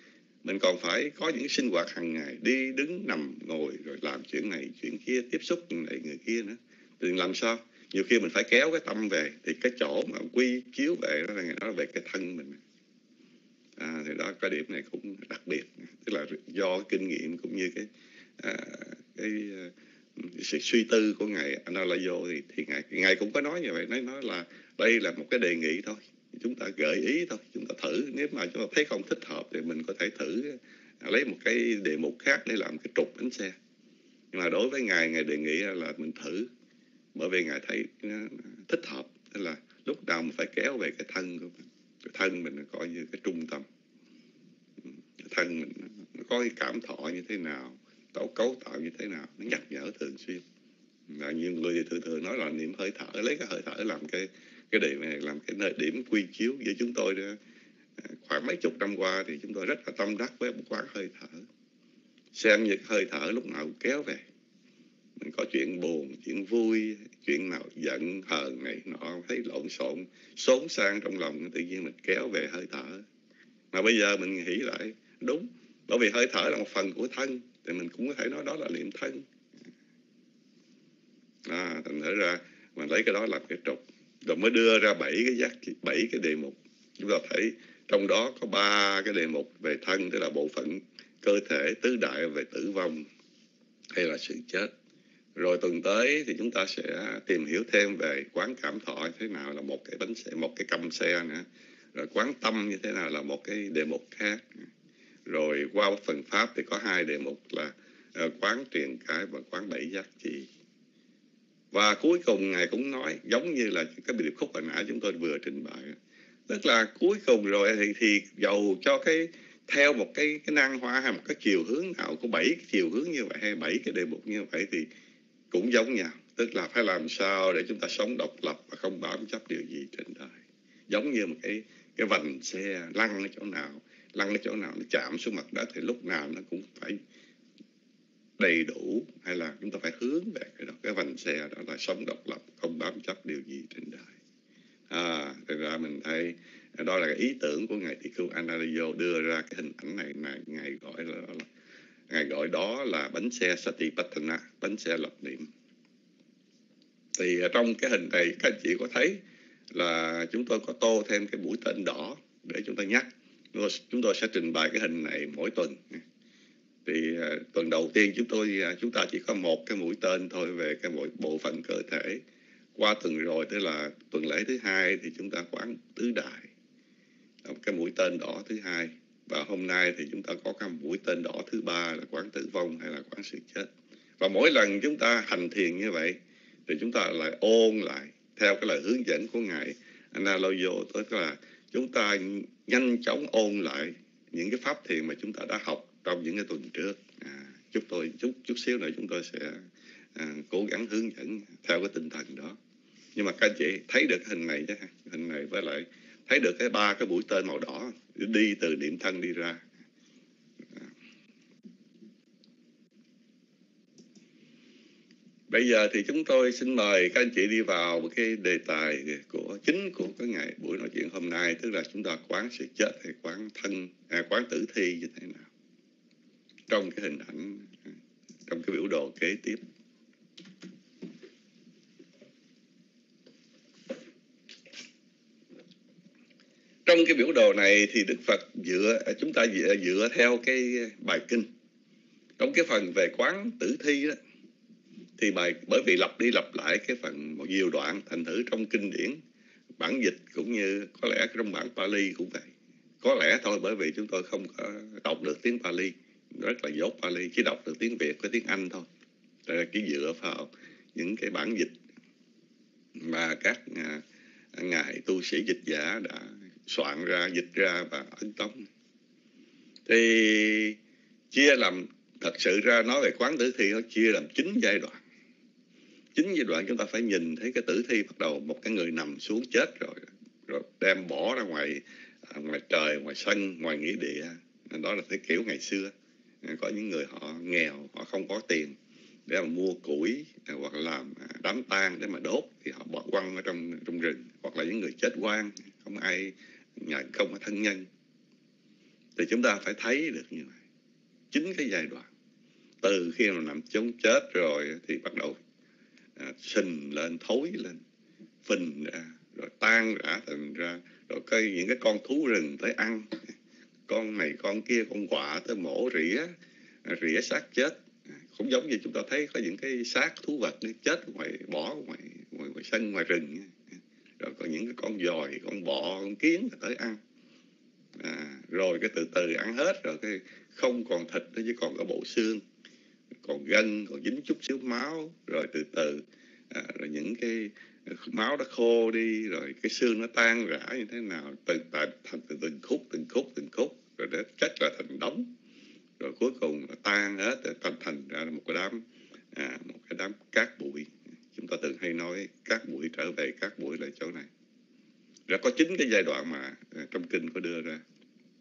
mình còn phải có những sinh hoạt hàng ngày, đi đứng nằm ngồi rồi làm chuyện này chuyện kia, tiếp xúc người này người kia nữa. Thì làm sao nhiều khi mình phải kéo cái tâm về, thì cái chỗ mà quy chiếu về đó là đó là về cái thân mình. À, thì đó cái điểm này cũng đặc biệt, tức là do cái kinh nghiệm cũng như cái à, cái uh, sự suy tư của ngài Analayo thì, thì ngài ngài cũng có nói như vậy, nói nói là đây là một cái đề nghị thôi, chúng ta gợi ý thôi, chúng ta thử, nếu mà chúng ta thấy không thích hợp thì mình có thể thử uh, lấy một cái đề mục khác để làm cái trục bánh xe. Nhưng mà đối với ngài, ngài đề nghị là mình thử, bởi vì ngài thấy uh, thích hợp, tức là lúc nào mình phải kéo về cái thân của mình, cái thân mình coi như cái trung tâm. Thân mình nó có cái cảm thọ như thế nào, cấu cấu tạo như thế nào, nó nhắc nhở thường xuyên. Là nhiều người thì thường thường nói là niệm hơi thở, lấy cái hơi thở làm cái cái điểm này, làm cái nơi điểm quy chiếu. Với chúng tôi đó, khoảng mấy chục năm qua thì chúng tôi rất là tâm đắc với một quán hơi thở, xem như hơi thở lúc nào cũng kéo về. Mình có chuyện buồn, chuyện vui, chuyện nào giận hờn này nọ, thấy lộn xộn, xốn sang trong lòng, tự nhiên mình kéo về hơi thở. Mà bây giờ mình nghĩ lại đúng, bởi vì hơi thở là một phần của thân, thì mình cũng có thể nói đó là niệm thân. À, thành thử ra mình lấy cái đó làm cái trục, rồi mới đưa ra bảy cái giác, bảy cái đề mục. Chúng ta thấy trong đó có ba cái đề mục về thân, tức là bộ phận cơ thể tứ đại về tử vong hay là sự chết. Rồi tuần tới thì chúng ta sẽ tìm hiểu thêm về quán cảm thọ thế nào là một cái bánh xe, một cái cầm xe nữa. Rồi quán tâm như thế nào là một cái đề mục khác. Rồi qua phần pháp thì có hai đề mục là uh, quán truyền cái và quán bảy giác chi. Và cuối cùng ngài cũng nói giống như là cái điệp khúc hồi nãy chúng tôi vừa trình bày, tức là cuối cùng rồi thì, thì dầu cho cái theo một cái cái năng hoa hay một cái chiều hướng nào, có bảy cái chiều hướng như vậy hay bảy cái đề mục như vậy thì cũng giống nhau, tức là phải làm sao để chúng ta sống độc lập và không bám chấp điều gì trên đời. Giống như một cái cái vành xe lăn ở chỗ nào, lăn ở chỗ nào nó chạm xuống mặt đất thì lúc nào nó cũng phải đầy đủ, hay là chúng ta phải hướng về cái đó, cái vành xe đó là sống độc lập, không bám chấp điều gì trên đời. À, thật ra mình thấy đó là cái ý tưởng của ngài Tỳ Khưu Analayo đưa ra cái hình ảnh này, này ngài gọi là, là ngài gọi đó là bánh xe Satipatthana, bánh xe lập niệm. Thì trong cái hình này các anh chị có thấy là chúng tôi có tô thêm cái mũi tên đỏ để chúng ta nhắc. Chúng tôi sẽ trình bày cái hình này mỗi tuần. Thì uh, tuần đầu tiên chúng tôi uh, chúng ta chỉ có một cái mũi tên thôi về cái bộ, bộ phận cơ thể. Qua tuần rồi, tức là tuần lễ thứ hai thì chúng ta quán tứ đại, cái mũi tên đỏ thứ hai. Và hôm nay thì chúng ta có cái mũi tên đỏ thứ ba là quán tử vong hay là quán sự chết. Và mỗi lần chúng ta hành thiền như vậy thì chúng ta lại ôn lại theo cái lời hướng dẫn của ngài Analayo, tức là chúng ta nhanh chóng ôn lại những cái pháp thiền mà chúng ta đã học trong những cái tuần trước. À, chút tôi chút chút xíu nữa chúng tôi sẽ à, cố gắng hướng dẫn theo cái tinh thần đó. Nhưng mà các anh chị thấy được cái hình này chứ, hình này với lại thấy được cái ba cái mũi tên màu đỏ đi từ niệm thân đi ra. Bây giờ thì chúng tôi xin mời các anh chị đi vào một cái đề tài của chính của cái ngày buổi nói chuyện hôm nay, tức là chúng ta quán sự chết hay quán thân, à, quán tử thi như thế nào trong cái hình ảnh, trong cái biểu đồ kế tiếp. Trong cái biểu đồ này thì Đức Phật dựa, chúng ta dựa, dựa theo cái bài kinh. Trong cái phần về quán tử thi đó, thì bài bởi vì lặp đi lặp lại cái phần một nhiều đoạn, thành thử trong kinh điển bản dịch cũng như có lẽ trong bản Pali cũng vậy. Có lẽ thôi, bởi vì chúng tôi không có đọc được tiếng Pali, rất là dốt Pali, chỉ đọc được tiếng Việt với tiếng Anh thôi. Rồi chỉ dựa vào những cái bản dịch mà các à, ngài tu sĩ dịch giả đã soạn ra, dịch ra và ấn tống. Thì chia làm, thật sự ra nói về quán tử thi nó chia làm chín giai đoạn. Chín giai đoạn chúng ta phải nhìn thấy cái tử thi bắt đầu một cái người nằm xuống chết rồi, rồi đem bỏ ra ngoài ngoài trời, ngoài sân, ngoài nghĩa địa. Đó là cái kiểu ngày xưa. Có những người họ nghèo, họ không có tiền để mà mua củi hoặc là làm đám tang để mà đốt, thì họ bỏ quăng ở trong trong rừng, hoặc là những người chết oan, không ai nhà, không có thân nhân. Thì chúng ta phải thấy được như vậy. Chính cái giai đoạn từ khi mà nằm chống chết rồi thì bắt đầu à, sình lên, thối lên, phình ra, rồi tan rã thành ra, rồi cây những cái con thú rừng tới ăn, con này con kia, con quạ tới mổ rỉa, rỉa xác chết. Cũng giống như chúng ta thấy có những cái xác thú vật chết ngoài, bỏ ngoài, ngoài, ngoài sân, ngoài rừng. Rồi có những cái con dòi, con bọ, con kiến tới ăn. À, rồi cái từ từ ăn hết rồi cái không còn thịt nữa, chỉ còn có bộ xương, còn gân, còn dính chút xíu máu. Rồi từ từ à, rồi những cái máu nó khô đi, rồi cái xương nó tan rã như thế nào, từng thành từng, từng khúc từng khúc từng khúc, rồi nó chất là thành đống, rồi cuối cùng nó tan hết, thành thành ra một cái đám à, một cái đám cát bụi. Chúng ta từng hay nói cát bụi trở về cát bụi lại chỗ này. Rồi có chính cái giai đoạn mà à, trong kinh có đưa ra.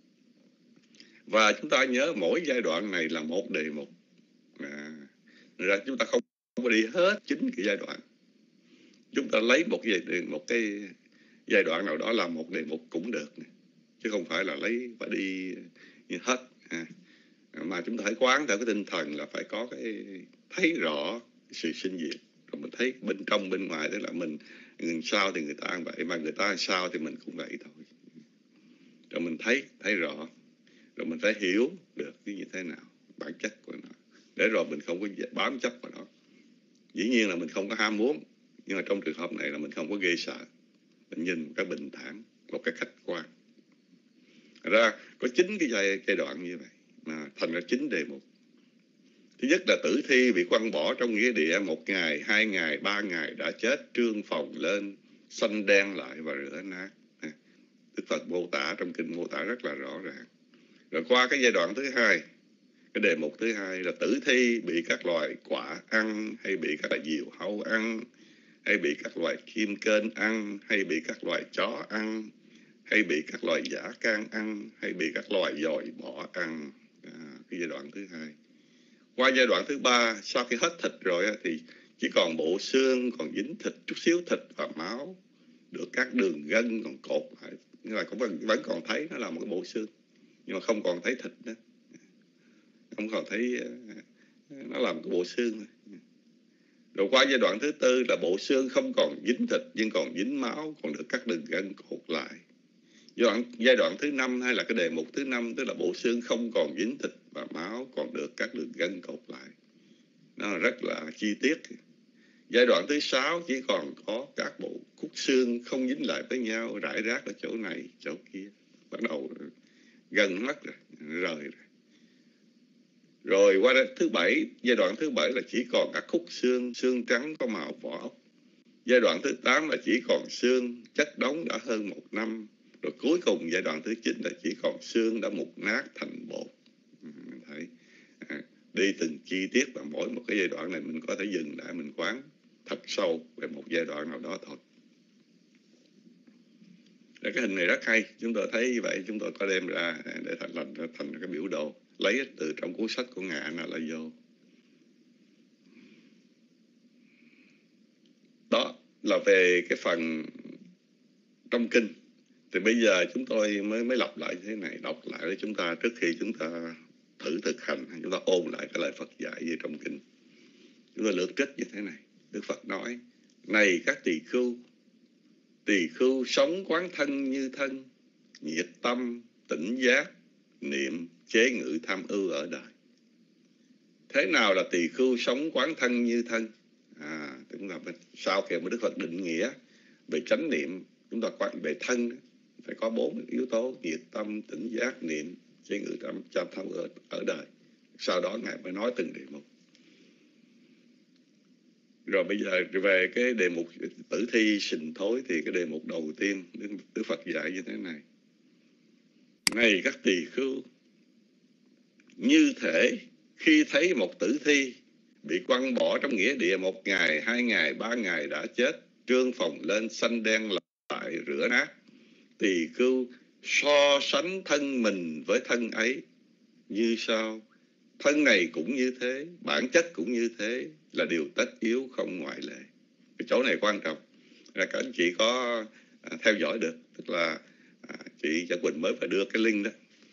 Và chúng ta nhớ mỗi giai đoạn này là một đề mục. À, ra chúng ta không có đi hết chính cái giai đoạn. Chúng ta lấy một cái, một cái giai đoạn nào đó làm một đề mục cũng được, chứ không phải là lấy và đi như hết. À, mà chúng ta phải quán theo cái tinh thần là phải có cái thấy rõ sự sinh diệt, rồi mình thấy bên trong bên ngoài, tức là mình người sao thì người ta ăn vậy, mà người ta ăn sao thì mình cũng vậy thôi. Rồi mình thấy thấy rõ, rồi mình phải hiểu được cái như thế nào, bản chất của nó, để rồi mình không có bám chấp vào đó. Dĩ nhiên là mình không có ham muốn, nhưng mà trong trường hợp này là mình không có ghê sợ, mình nhìn một cái bình thản, một cái khách quan. Ra có chính cái giai, giai đoạn như vậy mà thành ra chính đề mục. Thứ nhất là tử thi bị quăng bỏ trong nghĩa địa, một ngày, hai ngày, ba ngày đã chết, trương phồng lên, xanh đen lại và rửa nát. Đức Phật mô tả trong kinh mô tả rất là rõ ràng. Rồi qua cái giai đoạn thứ hai, cái đề mục thứ hai là tử thi bị các loài quạ ăn, hay bị các loài diều hâu ăn, hay bị các loài chim kên ăn, hay bị các loài chó ăn, hay bị các loài dã can ăn, hay bị các loài dòi bọ ăn. À, cái giai đoạn thứ hai. Qua giai đoạn thứ ba, sau khi hết thịt rồi thì chỉ còn bộ xương, còn dính thịt, chút xíu thịt và máu, được các đường gân còn cột lại. Nhưng mà cũng vẫn, vẫn còn thấy nó là một cái bộ xương, nhưng mà không còn thấy thịt nữa, không còn thấy nó làm cái bộ xương. Rồi qua giai đoạn thứ tư là bộ xương không còn dính thịt nhưng còn dính máu, còn được các đường gân cột lại. Giai đoạn, giai đoạn thứ năm hay là cái đề mục thứ năm, tức là bộ xương không còn dính thịt và máu, còn được các đường gân cột lại. Nó rất là chi tiết. Giai đoạn thứ sáu chỉ còn có các bộ khúc xương không dính lại với nhau, rải rác ở chỗ này, chỗ kia. Bắt đầu gần mất rồi, rời rồi. Rồi qua thứ bảy, giai đoạn thứ bảy là chỉ còn các khúc xương, xương trắng có màu vỏ ốc. Giai đoạn thứ tám là chỉ còn xương, chất đóng đã hơn một năm. Rồi cuối cùng giai đoạn thứ chín là chỉ còn xương đã mục nát thành bột. Mình thấy à, đi từng chi tiết và mỗi một cái giai đoạn này mình có thể dừng lại, mình quán thật sâu về một giai đoạn nào đó thôi. Cái hình này rất hay, chúng tôi thấy như vậy, chúng tôi có đem ra để thành thành, thành cái biểu đồ, lấy từ trong cuốn sách của Ngài A La Vô. Đó là về cái phần trong kinh. Thì bây giờ chúng tôi mới mới lặp lại thế này, đọc lại để chúng ta trước khi chúng ta thử thực hành, chúng ta ôn lại cái lời Phật dạy như trong kinh. Chúng ta lược trích như thế này. Đức Phật nói: này các tỳ khưu, tỳ khưu sống quán thân như thân, nhiệt tâm, tỉnh giác, niệm, chế ngự tham ưu ở đời. Thế nào là tỳ khưu sống quán thân như thân? À, chúng ta sau khi mà Đức Phật định nghĩa về chánh niệm, chúng ta quán về thân phải có bốn yếu tố: nhiệt tâm, tỉnh giác, niệm, chế ngự tham tham ưu ở đời. Sau đó Ngài mới nói từng đề mục. Rồi bây giờ về cái đề mục tử thi sình thối thì cái đề mục đầu tiên Đức Phật dạy như thế này: này các tỳ khưu, như thể khi thấy một tử thi bị quăng bỏ trong nghĩa địa một ngày, hai ngày, ba ngày đã chết, trương phồng lên, xanh đen lại, rửa nát, tỳ khưu so sánh thân mình với thân ấy như sau: thân này cũng như thế, bản chất cũng như thế, là điều tất yếu không ngoại lệ. Cái chỗ này quan trọng, là các anh chị có à, theo dõi được, tức là à, chị Trà Quỳnh mới phải đưa cái link đó,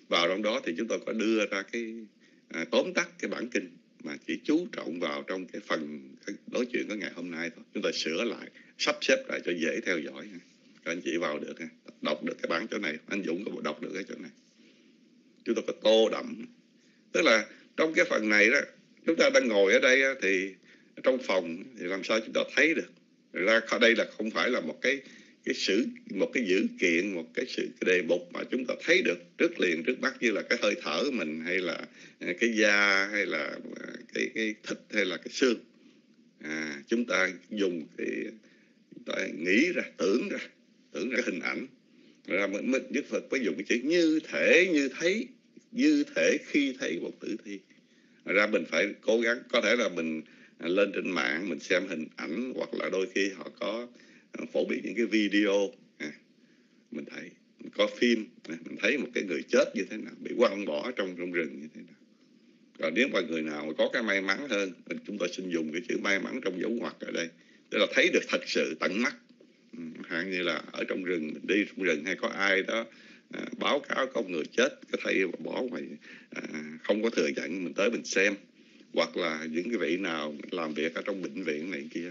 Vào trong đó thì chúng tôi có đưa ra cái à, tóm tắt cái bản kinh mà chỉ chú trọng vào trong cái phần cái nói chuyện của ngày hôm nay thôi. Chúng tôi sửa lại, sắp xếp lại cho dễ theo dõi. Các anh chị vào được, đọc được cái bản chỗ này, anh Dũng có đọc được cái chỗ này. Chúng tôi có tô đậm. Tức là trong cái phần này đó, chúng ta đang ngồi ở đây thì trong phòng thì làm sao chúng ta thấy được. Ra đây là không phải là một cái cái sự một cái dữ kiện, một cái sự cái đề mục mà chúng ta thấy được trước liền trước mắt, như là cái hơi thở mình, hay là cái da, hay là cái cái thịt, hay là cái xương. À, chúng ta dùng cái chúng ta nghĩ ra, tưởng ra, tưởng ra cái hình ảnh. Ra mới Đức Phật mới dùng cái chữ như thể như thấy, như thể khi thấy một tử thi. Ra mình phải cố gắng, có thể là mình lên trên mạng mình xem hình ảnh, hoặc là đôi khi họ có phổ biến những cái video, à, mình thấy mình có phim, à, mình thấy một cái người chết như thế nào, bị quăng bỏ trong trong rừng như thế nào. Còn nếu mà người nào mà có cái may mắn hơn, chúng tôi xin dùng cái chữ may mắn trong dấu ngoặc ở đây, tức là thấy được thật sự tận mắt. Hạn như là ở trong rừng, mình đi trong rừng hay có ai đó à, báo cáo có người chết, cái thây bỏ ngoài à, không có thừa nhận, mình tới mình xem. Hoặc là những cái vị nào làm việc ở trong bệnh viện này kia,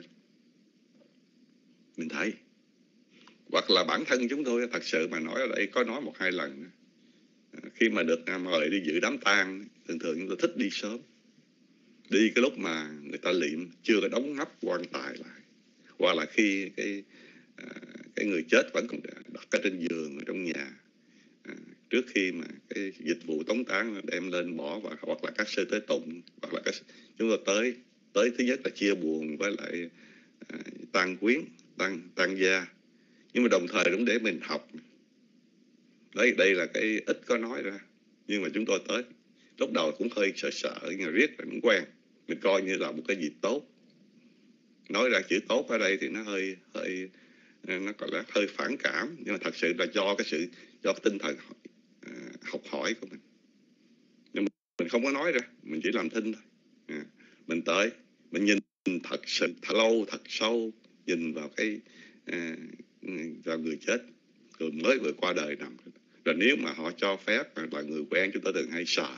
mình thấy. Hoặc là bản thân chúng tôi thật sự mà nói ở đây có nói một hai lần, khi mà được mời đi dự đám tang, thường thường chúng tôi thích đi sớm, đi cái lúc mà người ta liệm chưa có đóng nắp quan tài lại, hoặc là khi cái à, cái người chết vẫn còn đặt ở trên giường ở trong nhà, à, trước khi mà cái dịch vụ tống táng đem lên bỏ, và hoặc là các sơ tế tụng, hoặc là các chúng tôi tới tới thứ nhất là chia buồn với lại à, tang quyến, tang tang gia, nhưng mà đồng thời cũng để mình học. Đấy, đây là cái ít có nói ra, nhưng mà chúng tôi tới lúc đầu cũng hơi sợ sợ, nhưng mà riết rồi cũng quen, mình coi như là một cái gì tốt. Nói ra chữ tốt ở đây thì nó hơi hơi nó còn là hơi phản cảm, nhưng mà thật sự là do cái sự do cái tinh thần à, học hỏi của mình. Nhưng mà mình không có nói ra, mình chỉ làm thinh thôi. À, mình tới mình nhìn thật sự thật lâu thật sâu, nhìn vào cái à, vào người chết rồi mới vừa qua đời nằm. Rồi nếu mà họ cho phép, là người quen chúng tôi thường hay sờ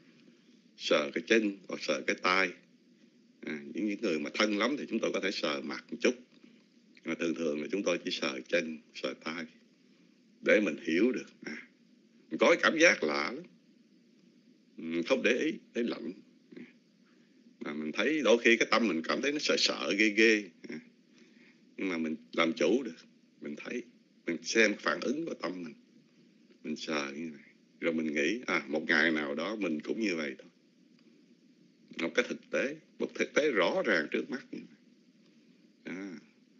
sờ cái chân hoặc sờ cái tay. À, những, những người mà thân lắm thì chúng tôi có thể sờ mặt một chút, mà thường thường là chúng tôi chỉ sờ chân, sờ tay để mình hiểu được. À, mình có cái cảm giác lạ lắm, không để ý, thấy lạnh, mà mình thấy đôi khi cái tâm mình cảm thấy nó sợ sợ ghê ghê, à, nhưng mà mình làm chủ được, mình thấy, mình xem phản ứng của tâm mình, mình sờ như vậy, rồi mình nghĩ à một ngày nào đó mình cũng như vậy thôi. Một cái thực tế, một thực tế rõ ràng trước mắt như vậy. À,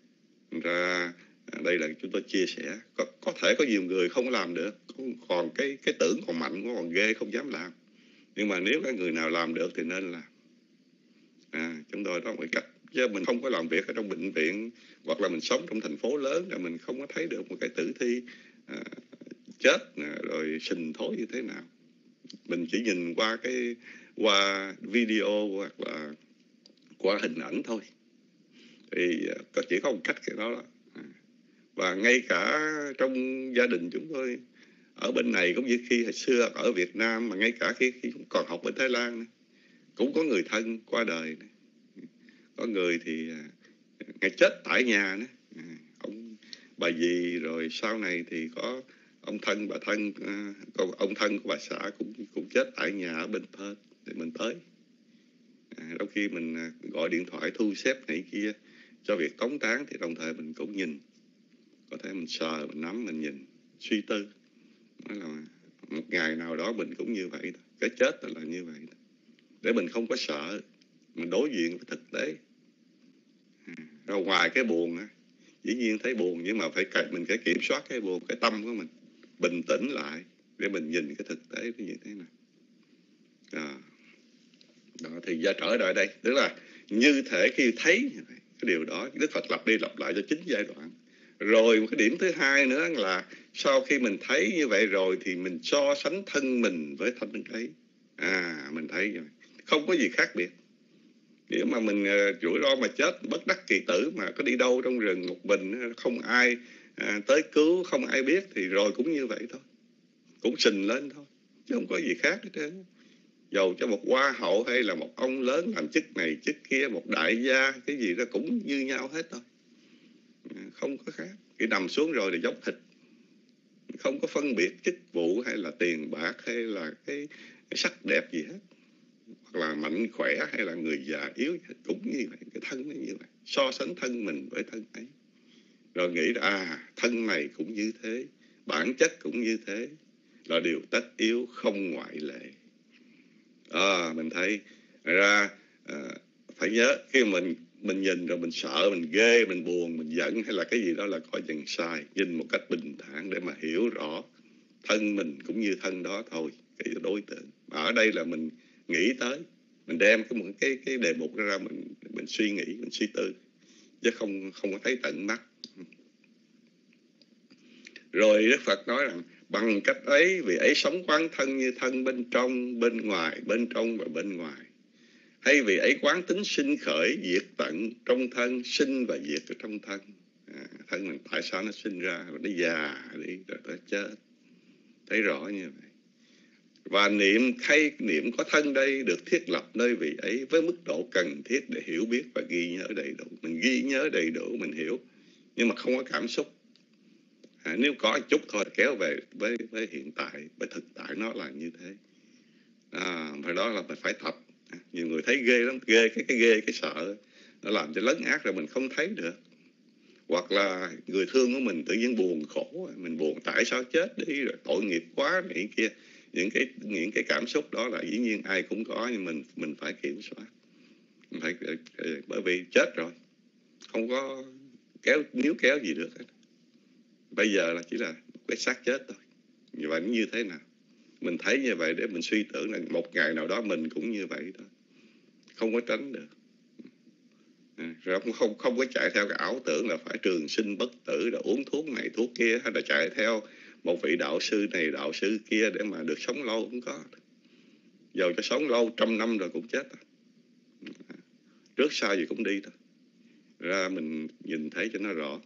ra đây là chúng tôi chia sẻ, có, có thể có nhiều người không làm được, còn cái cái tưởng còn mạnh, còn ghê không dám làm. Nhưng mà nếu cái người nào làm được thì nên làm. À, chúng tôi đó một cách, chứ mình không có làm việc ở trong bệnh viện, hoặc là mình sống trong thành phố lớn là mình không có thấy được một cái tử thi à, chết rồi sình thối như thế nào. Mình chỉ nhìn qua cái qua video hoặc là qua hình ảnh thôi, thì có chỉ có một cách cái đó đó. Và ngay cả trong gia đình chúng tôi ở bên này, cũng như khi hồi xưa ở Việt Nam, mà ngay cả khi, khi còn học bên Thái Lan này, cũng có người thân qua đời này. Có người thì ngày chết tại nhà nữa, ông bà dì, rồi sau này thì có ông thân bà thân ông thân của bà xã cũng cũng chết tại nhà ở bên Perth, thì mình tới. À, đôi khi mình gọi điện thoại thu xếp này kia cho việc tống táng, thì đồng thời mình cũng nhìn, có thể mình sờ, mình nắm, mình nhìn, suy tư. Nói là một ngày nào đó mình cũng như vậy thôi. Cái chết là như vậy thôi. Để mình không có sợ, mình đối diện với thực tế. À, ra ngoài cái buồn á, dĩ nhiên thấy buồn, nhưng mà phải mình phải kiểm soát cái buồn, cái tâm của mình, bình tĩnh lại để mình nhìn cái thực tế như thế nào. À, đó, thì ra trở lại đây, tức là như thể khi thấy cái điều đó, Đức Phật lặp đi lặp lại cho chín giai đoạn. Rồi một cái điểm thứ hai nữa là sau khi mình thấy như vậy rồi thì mình so sánh thân mình với thân ấy. À, mình thấy rồi, không có gì khác biệt. Nếu mà mình uh, rủi ro mà chết bất đắc kỳ tử, mà có đi đâu trong rừng một mình, không ai uh, tới cứu, không ai biết, thì rồi cũng như vậy thôi, cũng sình lên thôi. chứ không có gì khác hết trơn. Dầu cho một hoa hậu hay là một ông lớn làm chức này chức kia, một đại gia cái gì đó cũng như nhau hết thôi, không có khác. Khi nằm xuống rồi thì giống thịt, không có phân biệt chức vụ hay là tiền bạc hay là cái, cái sắc đẹp gì hết, hoặc là mạnh khỏe hay là người già yếu, cũng như vậy. Cái thân nó như vậy, so sánh thân mình với thân ấy, rồi nghĩ là à, thân này cũng như thế, bản chất cũng như thế, là điều tất yếu không ngoại lệ. À, mình thấy ra à, phải nhớ khi mình mình nhìn rồi mình sợ, mình ghê, mình buồn, mình giận hay là cái gì đó là coi chừng sai. Nhìn một cách bình thản để mà hiểu rõ thân mình cũng như thân đó thôi, cái đối tượng. Mà ở đây là mình nghĩ tới, mình đem cái một cái cái đề mục ra mình mình suy nghĩ, mình suy tư, chứ không không có thấy tận mắt. Rồi Đức Phật nói rằng bằng cách ấy, vì ấy sống quán thân như thân, bên trong bên ngoài, bên trong và bên ngoài. Hay vì ấy quán tính sinh khởi diệt tận trong thân, sinh và diệt ở trong thân. À, thân mình tại sao nó sinh ra, rồi nó già đi, rồi nó chết. Thấy rõ như vậy. Và niệm khay niệm có thân đây được thiết lập nơi vị ấy với mức độ cần thiết để hiểu biết và ghi nhớ đầy đủ. Mình ghi nhớ đầy đủ, mình hiểu, nhưng mà không có cảm xúc. À, nếu có chút thôi kéo về với với hiện tại, với thực tại nó là như thế. À, phải đó là mình phải tập. À, nhiều người thấy ghê lắm, ghê cái cái ghê cái sợ, nó làm cho lấn át rồi mình không thấy được. Hoặc là người thương của mình tự nhiên buồn khổ, mình buồn tại sao chết đi, rồi tội nghiệp quá này kia. Những cái những cái cảm xúc đó là dĩ nhiên ai cũng có, nhưng mình mình phải kiểm soát. Mình phải, bởi vì chết rồi, không có kéo níu kéo gì được hết. Bây giờ là chỉ là cái xác chết thôi. Như vậy như thế nào? Mình thấy như vậy để mình suy tưởng là một ngày nào đó mình cũng như vậy thôi, không có tránh được. À, rồi không, không không có chạy theo cái ảo tưởng là phải trường sinh bất tử, rồi uống thuốc này thuốc kia, hay là chạy theo một vị đạo sư này đạo sư kia để mà được sống lâu, không có. Dầu cho sống lâu trăm năm rồi cũng chết thôi. À, trước sau gì cũng đi thôi. Ra mình nhìn thấy cho nó rõ.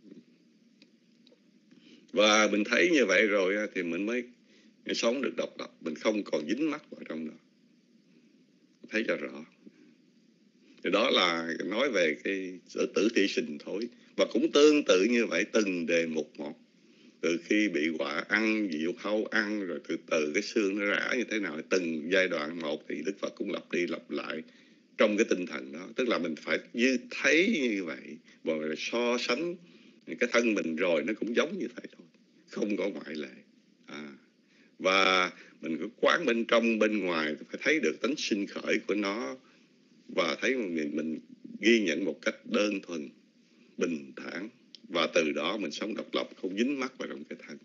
Và mình thấy như vậy rồi thì mình mới sống được độc lập, mình không còn dính mắc vào trong đó, thấy cho rõ. Thì đó là nói về cái sự tử thi sinh thối. Và cũng tương tự như vậy, từng đề mục một, từ khi bị quả ăn diệu hâu ăn, rồi từ từ cái xương nó rã như thế nào, từng giai đoạn một thì Đức Phật cũng lặp đi lặp lại trong cái tinh thần đó. Tức là mình phải như thấy như vậy, và so sánh cái thân mình rồi nó cũng giống như vậy thôi, không có ngoại lệ. À, và mình cứ quán bên trong bên ngoài, phải thấy được tánh sinh khởi của nó, và thấy mình, mình ghi nhận một cách đơn thuần, bình thản, và từ đó mình sống độc lập, không dính mắc vào trong cái thân.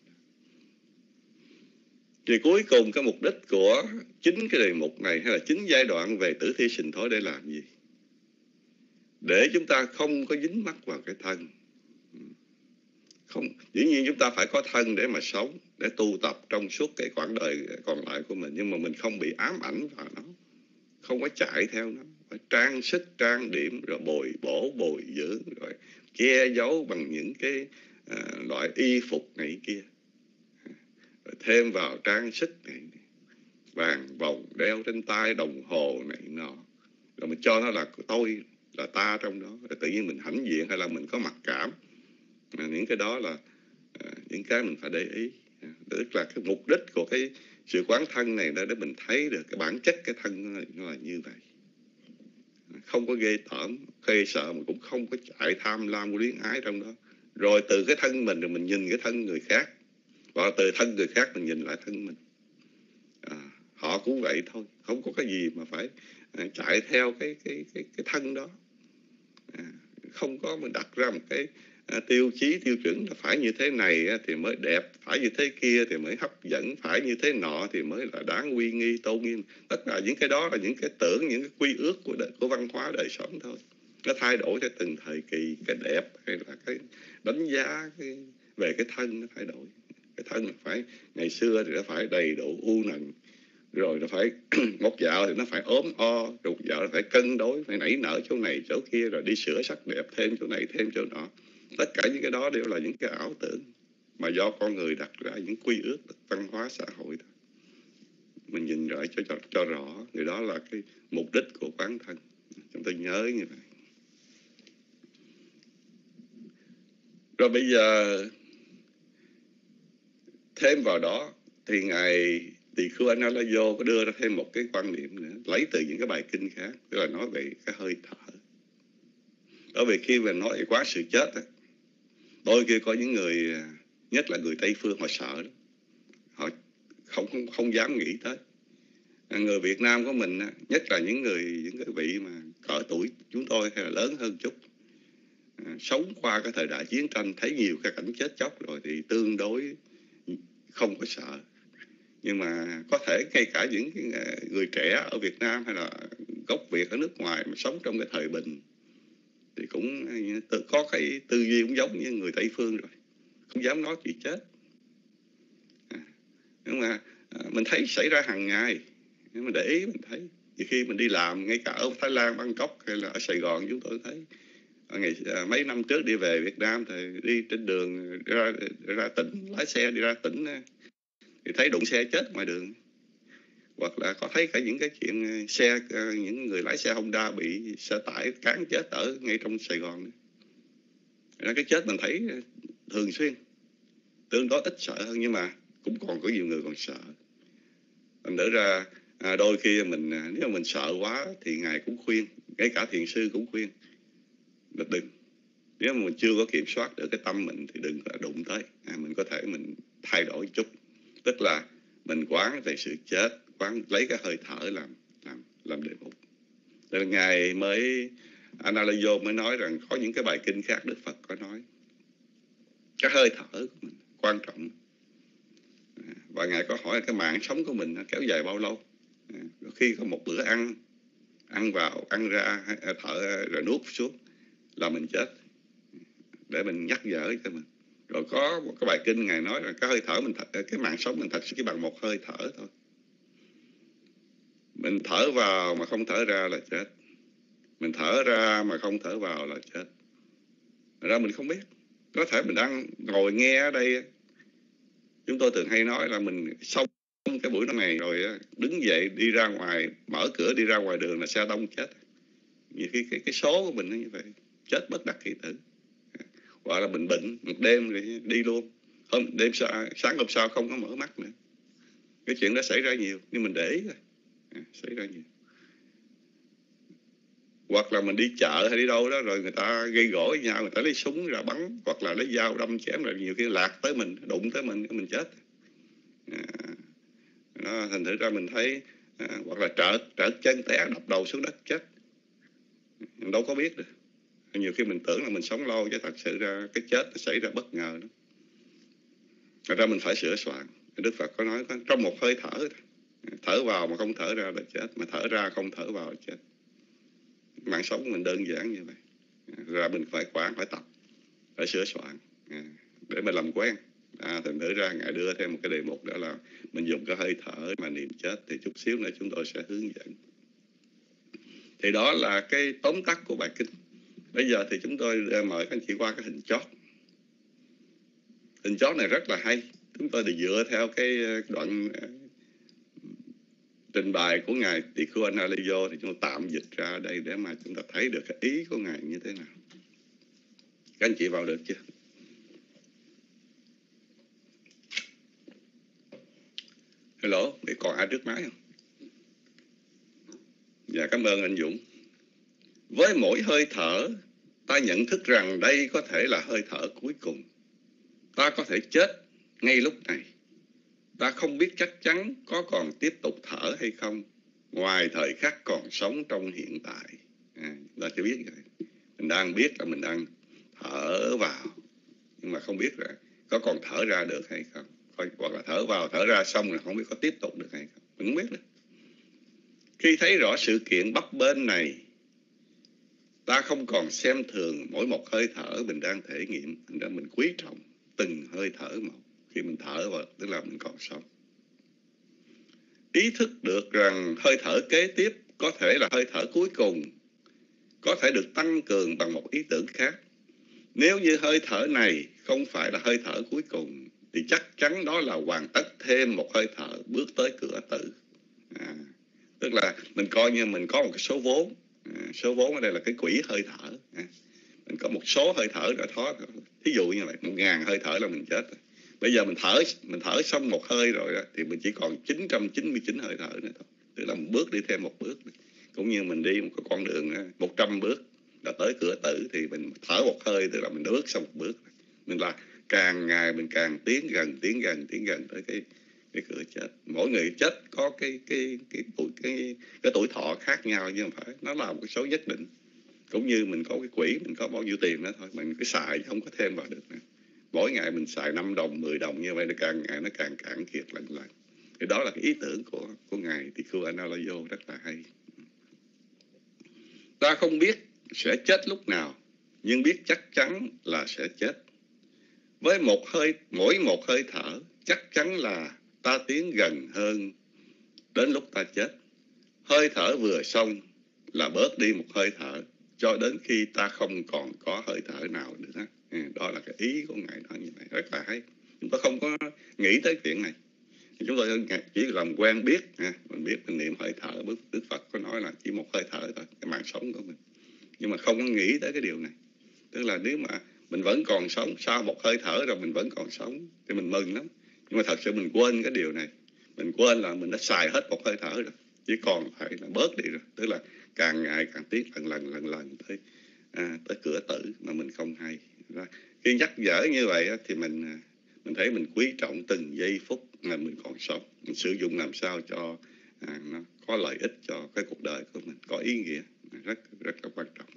Thì cuối cùng cái mục đích của chính cái đề mục này, hay là chính giai đoạn về tử thi sinh thối để làm gì? Để chúng ta không có dính mắc vào cái thân. Không, dĩ nhiên chúng ta phải có thân để mà sống, để tu tập trong suốt cái quãng đời còn lại của mình, nhưng mà mình không bị ám ảnh vào nó, không có chạy theo nó, phải trang sức trang điểm, rồi bồi bổ bồi dưỡng, rồi che giấu bằng những cái à, loại y phục này kia, rồi thêm vào trang sức này, vàng vòng đeo trên tay, đồng hồ này nọ, rồi mình cho nó là tôi, là ta trong đó, rồi tự nhiên mình hãnh diện hay là mình có mặc cảm. À, những cái đó là à, những cái mình phải để ý. À, tức là cái mục đích của cái sự quán thân này để mình thấy được cái bản chất cái thân nó là như vậy, không có ghê tởm, ghê sợ, mà cũng không có chạy tham lam luyến ái trong đó. Rồi từ cái thân mình rồi mình nhìn cái thân người khác, và từ thân người khác mình nhìn lại thân mình. À, họ cũng vậy thôi, không có cái gì mà phải à, chạy theo cái cái cái cái thân đó. À, không có mình đặt ra một cái à, tiêu chí tiêu chuẩn là phải như thế này á, thì mới đẹp, phải như thế kia thì mới hấp dẫn, phải như thế nọ thì mới là đáng uy nghi tôn nghiêm. Tất cả những cái đó là những cái tưởng, những cái quy ước của đời, của văn hóa đời sống thôi. Nó thay đổi theo từng thời kỳ, cái đẹp hay là cái đánh giá cái, về cái thân nó thay đổi. Cái thân là phải, ngày xưa thì nó phải đầy đủ u nần, rồi nó phải một dạo thì nó phải ốm o, rồi một dạo là phải cân đối, phải nảy nở chỗ này chỗ kia, rồi đi sửa sắc đẹp thêm chỗ này thêm chỗ nọ. Tất cả những cái đó đều là những cái ảo tưởng mà do con người đặt ra, những quy ước văn hóa xã hội thôi. mình nhìn rõ cho, cho cho rõ, người đó là cái mục đích của quán thân. Chúng ta nhớ như vậy. Rồi bây giờ thêm vào đó thì ngài Tỳ Khưu Analayo có đưa ra thêm một cái quan niệm nữa, lấy từ những cái bài kinh khác, tức là nói về cái hơi thở. Bởi vì khi mà nói về quá sự chết, đôi khi có những người, nhất là người Tây phương, họ sợ đó. Họ không không không dám nghĩ tới. Người Việt Nam của mình, nhất là những người những cái vị mà cỡ tuổi chúng tôi hay là lớn hơn chút, à, sống qua cái thời đại chiến tranh, thấy nhiều cái cảnh chết chóc rồi thì tương đối không có sợ. Nhưng mà có thể ngay cả những người trẻ ở Việt Nam hay là gốc Việt ở nước ngoài mà sống trong cái thời bình thì cũng có cái tư duy cũng giống như người Tây phương rồi, không dám nói chuyện chết. À, nhưng mà à, mình thấy xảy ra hàng ngày, nhưng mà để ý mình thấy, vì khi mình đi làm ngay cả ở Thái Lan, Bangkok hay là ở Sài Gòn, chúng tôi thấy ngày à, mấy năm trước đi về Việt Nam thì đi trên đường ra ra tỉnh, lái xe đi ra tỉnh thì thấy đụng xe chết ngoài đường, hoặc là có thấy cả những cái chuyện xe, những người lái xe Honda bị xe tải cán chết ở ngay trong Sài Gòn. Cái chết mình thấy thường xuyên, tương đối ít sợ hơn, nhưng mà cũng còn có nhiều người còn sợ. Thành thử ra à, đôi khi mình nếu mà mình sợ quá thì ngài cũng khuyên, ngay cả thiền sư cũng khuyên là đừng, nếu mà mình chưa có kiểm soát được cái tâm mình thì đừng có đụng tới. À, mình có thể mình thay đổi chút, tức là mình quán về sự chết, quán lấy cái hơi thở làm làm làm đề mục. Nên là ngài mới Analayo mới nói rằng có những cái bài kinh khác Đức Phật có nói cái hơi thở của mình quan trọng. À, và ngài có hỏi cái mạng sống của mình nó kéo dài bao lâu. À, khi có một bữa ăn ăn vào ăn ra thở rồi nuốt xuống là mình chết, để mình nhắc nhở cho mình. Rồi có một cái bài kinh ngài nói là cái hơi thở mình thật, cái mạng sống mình thật chỉ bằng một hơi thở thôi. Mình thở vào mà không thở ra là chết, mình thở ra mà không thở vào là chết. Thật ra mình không biết. Có thể mình đang ngồi nghe ở đây, chúng tôi thường hay nói là mình xong cái buổi này rồi đứng dậy đi ra ngoài, mở cửa đi ra ngoài đường là xe đông chết. Nhiều khi cái, cái số của mình nó như vậy, chết bất đắc kỳ tử. Hoặc là mình bệnh một đêm rồi đi luôn, hôm đêm sáng, sáng hôm sau không có mở mắt nữa. Cái chuyện đó xảy ra nhiều, nhưng mình để ý rồi, à, xảy ra nhiều. Hoặc là mình đi chợ hay đi đâu đó rồi người ta gây gỗ với nhau, người ta lấy súng ra bắn, hoặc là lấy dao đâm chém, là nhiều khi lạc tới mình, đụng tới mình, mình chết. À, nó thành thử ra mình thấy, à, hoặc là trợt trợt chân té đập đầu xuống đất chết, mình đâu có biết được. Nhiều khi mình tưởng là mình sống lâu, chứ thật sự ra cái chết nó xảy ra bất ngờ đó. Thật ra mình phải sửa soạn. Đức Phật có nói trong một hơi thở, thở vào mà không thở ra là chết, mà thở ra không thở vào là chết. Mạng sống của mình đơn giản như vậy. Ra mình phải quản, phải tập, phải sửa soạn để mình làm quen. À, thành thử ra ngài đưa thêm một cái đề mục, đó là mình dùng cái hơi thở mà niệm chết. Thì chút xíu nữa chúng tôi sẽ hướng dẫn. Thì đó là cái tóm tắt của bài kinh. Bây giờ thì chúng tôi mời các anh chị qua cái hình chót. Hình chót này rất là hay. Chúng tôi thì dựa theo cái đoạn trình bày của ngài Tỳ Khưu Analayo thì chúng tôi tạm dịch ra ở đây để mà chúng ta thấy được cái ý của ngài như thế nào. Các anh chị vào được chưa? Hello, để còn ai trước máy không? Dạ, cảm ơn anh Dũng. Với mỗi hơi thở, ta nhận thức rằng đây có thể là hơi thở cuối cùng. Ta có thể chết ngay lúc này. Ta không biết chắc chắn có còn tiếp tục thở hay không, ngoài thời khắc còn sống trong hiện tại. À, ta chỉ biết vậy. Mình đang biết là mình đang thở vào, nhưng mà không biết là có còn thở ra được hay không. Hoặc là thở vào, thở ra xong rồi không biết có tiếp tục được hay không. Mình không biết được. Khi thấy rõ sự kiện bấp bênh này, ta không còn xem thường mỗi một hơi thở mình đang thể nghiệm. Thành ra mình quý trọng từng hơi thở một. Khi mình thở vào, tức là mình còn sống. Ý thức được rằng hơi thở kế tiếp có thể là hơi thở cuối cùng, có thể được tăng cường bằng một ý tưởng khác. Nếu như hơi thở này không phải là hơi thở cuối cùng, thì chắc chắn đó là hoàn tất thêm một hơi thở bước tới cửa tử. Tức là mình coi như mình có một cái số vốn, à, số vốn ở đây là cái quỹ hơi thở. À, mình có một số hơi thở đã thoát. Thí dụ như vậy, một ngàn hơi thở là mình chết rồi. Bây giờ mình thở mình thở xong một hơi rồi đó, thì mình chỉ còn chín trăm chín mươi chín hơi thở nữa thôi. Tức là một bước đi thêm một bước. Cũng như mình đi một cái con đường đó, một trăm bước là tới cửa tử, thì mình thở một hơi tức là mình đã bước xong một bước. Mình là càng ngày mình càng tiến gần tiến gần tiến gần tới cái cái cửa chết. Mỗi người chết có cái cái cái tuổi cái cái tuổi thọ khác nhau, chứ không phải nó là một cái số nhất định. Cũng như mình có cái quỹ, mình có bao nhiêu tiền đó thôi, mình cứ xài không có thêm vào được nữa. Mỗi ngày mình xài năm đồng, mười đồng như vậy, nó càng ngày nó càng cạn kiệt lần lần. Thì đó là cái ý tưởng của của ngài Tỳ Analayo rất là hay. Ta không biết sẽ chết lúc nào, nhưng biết chắc chắn là sẽ chết. Với một hơi, mỗi một hơi thở, chắc chắn là ta tiến gần hơn đến lúc ta chết. Hơi thở vừa xong là bớt đi một hơi thở, cho đến khi ta không còn có hơi thở nào nữa. Đó là cái ý của ngài nói như vậy, rất là hay. Chúng ta không có nghĩ tới chuyện này. Chúng tôi chỉ làm quen biết, mình biết mình niệm hơi thở. Đức Phật có nói là chỉ một hơi thở thôi, cái mạng sống của mình. Nhưng mà không có nghĩ tới cái điều này. Tức là nếu mà mình vẫn còn sống, sau một hơi thở rồi mình vẫn còn sống, thì mình mừng lắm. Nhưng mà thật sự mình quên cái điều này. Mình quên là mình đã xài hết một hơi thở rồi, chỉ còn phải là bớt đi rồi. Tức là càng ngày càng tiến lần lần lần lần tới, à, tới cửa tử mà mình không hay. Khi nhắc nhở như vậy thì mình mình thấy mình quý trọng từng giây phút mà mình còn sống. Mình sử dụng làm sao cho à, nó có lợi ích cho cái cuộc đời của mình, có ý nghĩa, rất rất là quan trọng.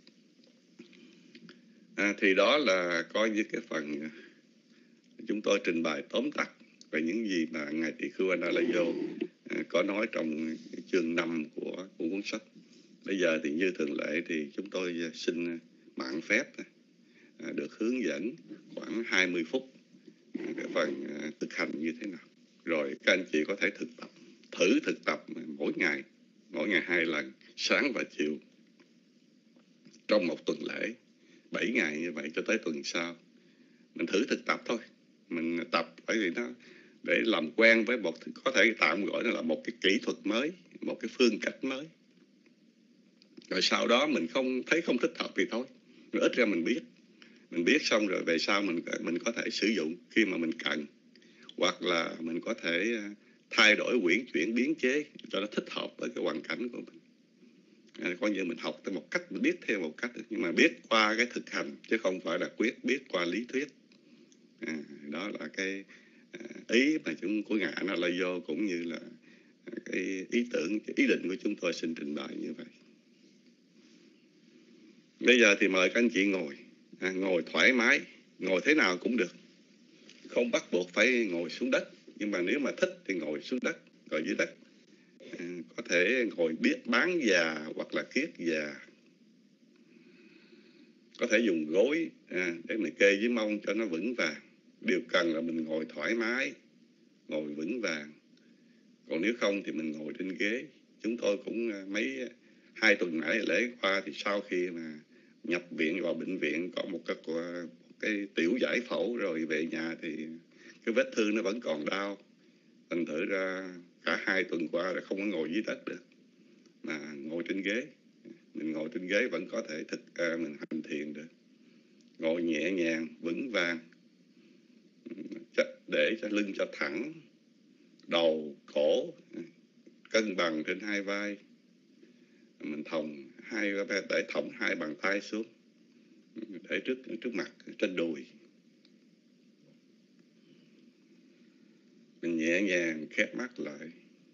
À, thì đó là coi như cái phần chúng tôi trình bày tóm tắt về những gì mà ngài Tỳ Khưu Analayo à, có nói trong chương năm của, của cuốn sách. Bây giờ thì như thường lệ thì chúng tôi xin mạn phép à, được hướng dẫn khoảng hai mươi phút à, cái phần à, thực hành như thế nào. Rồi các anh chị có thể thực tập, thử thực tập mỗi ngày, mỗi ngày hai lần, sáng và chiều, trong một tuần lễ, bảy ngày như vậy cho tới tuần sau. Mình thử thực tập thôi. Mình tập bởi vì nó để làm quen với một, có thể tạm gọi nó là một cái kỹ thuật mới, một cái phương cách mới. Rồi sau đó mình không thấy không thích hợp thì thôi. Rồi ít ra mình biết. Mình biết xong rồi về sau mình mình có thể sử dụng khi mà mình cần. Hoặc là mình có thể thay đổi, quyển chuyển, biến chế cho nó thích hợp với cái hoàn cảnh của mình. À, coi như mình học theo một cách, mình biết theo một cách, nhưng mà biết qua cái thực hành, chứ không phải là quyết biết qua lý thuyết. À, đó là cái à, ý mà chúng của ngài Analayo, cũng như là cái ý tưởng, cái ý định của chúng tôi xin trình bày như vậy. Bây giờ thì mời các anh chị ngồi, à, ngồi thoải mái, ngồi thế nào cũng được, không bắt buộc phải ngồi xuống đất, nhưng mà nếu mà thích thì ngồi xuống đất, ngồi dưới đất. À, có thể ngồi biết bán già hoặc là kiết già. Có thể dùng gối à, để mình kê dưới mông cho nó vững vàng. Điều cần là mình ngồi thoải mái, ngồi vững vàng. Còn nếu không thì mình ngồi trên ghế. Chúng tôi cũng mấy hai tuần nãy lễ qua thì sau khi mà nhập viện vào bệnh viện có một cái, một cái tiểu giải phẫu rồi về nhà thì cái vết thương nó vẫn còn đau. Thành thử ra cả hai tuần qua là không có ngồi dưới đất được, mà ngồi trên ghế. Mình ngồi trên ghế vẫn có thể thực à, mình hành thiền được. Ngồi nhẹ nhàng, vững vàng, để cho lưng cho thẳng, đầu, cổ cân bằng trên hai vai. Mình thòng hai để thòng hai bàn tay xuống, để trước trước mặt trên đùi. Mình nhẹ nhàng khép mắt lại.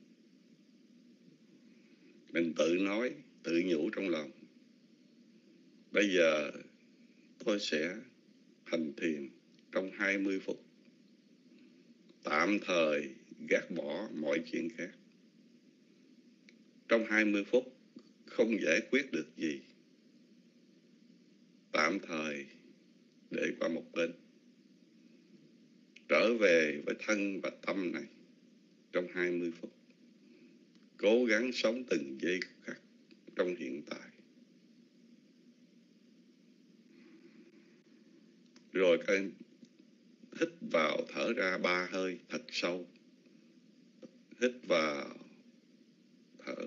Mình tự nói, tự nhủ trong lòng: bây giờ tôi sẽ hành thiền trong hai mươi phút, tạm thời gác bỏ mọi chuyện khác. Trong hai mươi phút không giải quyết được gì, tạm thời để qua một bên, trở về với thân và tâm này trong hai mươi phút. Cố gắng sống từng giây khắc trong hiện tại. Rồi các em hít vào thở ra ba hơi thật sâu. Hít vào thở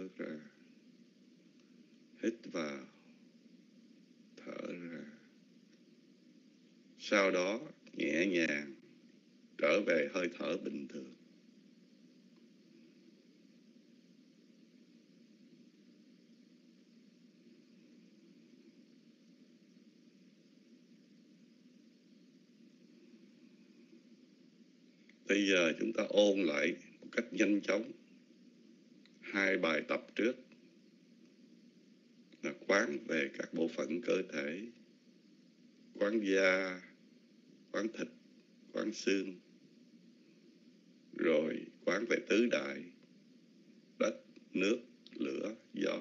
ra, hít vào, thở ra. Sau đó nhẹ nhàng trở về hơi thở bình thường. Bây giờ chúng ta ôn lại một cách nhanh chóng hai bài tập trước, là quán về các bộ phận cơ thể, quán da, quán thịt, quán xương, rồi quán về tứ đại, đất, nước, lửa, gió.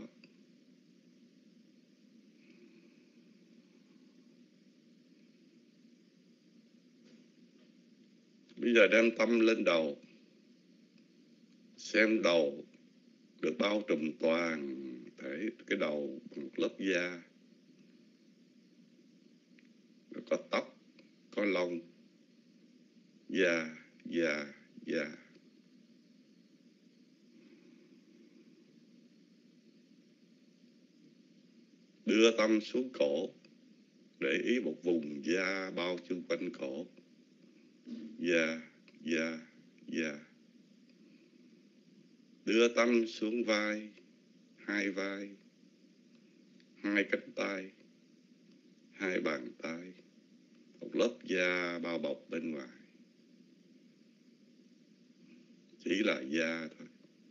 Bây giờ đem tâm lên đầu, xem đầu được bao trùm toàn thể cái đầu bằng một lớp da, có tóc, có lông, da, da, da. Đưa tâm xuống cổ, để ý một vùng da bao chung quanh cổ. Da, da, da. Đưa tâm xuống vai, hai vai, hai cánh tay, hai bàn tay, một lớp da bao bọc bên ngoài. Chỉ là da thôi.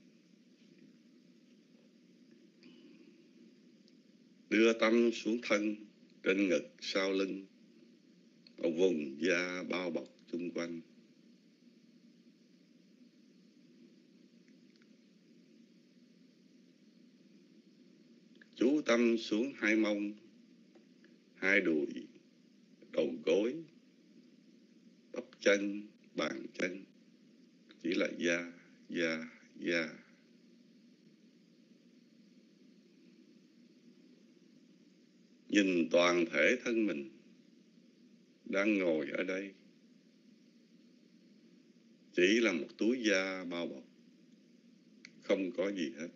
Đưa tâm xuống thân, trên ngực, sau lưng, một vùng da bao bọc chung quanh. Chú tâm xuống hai mông, hai đùi, đầu gối, bắp chân, bàn chân. Chỉ là da, da, da. Nhìn toàn thể thân mình đang ngồi ở đây, chỉ là một túi da bao bọc, không có gì hết.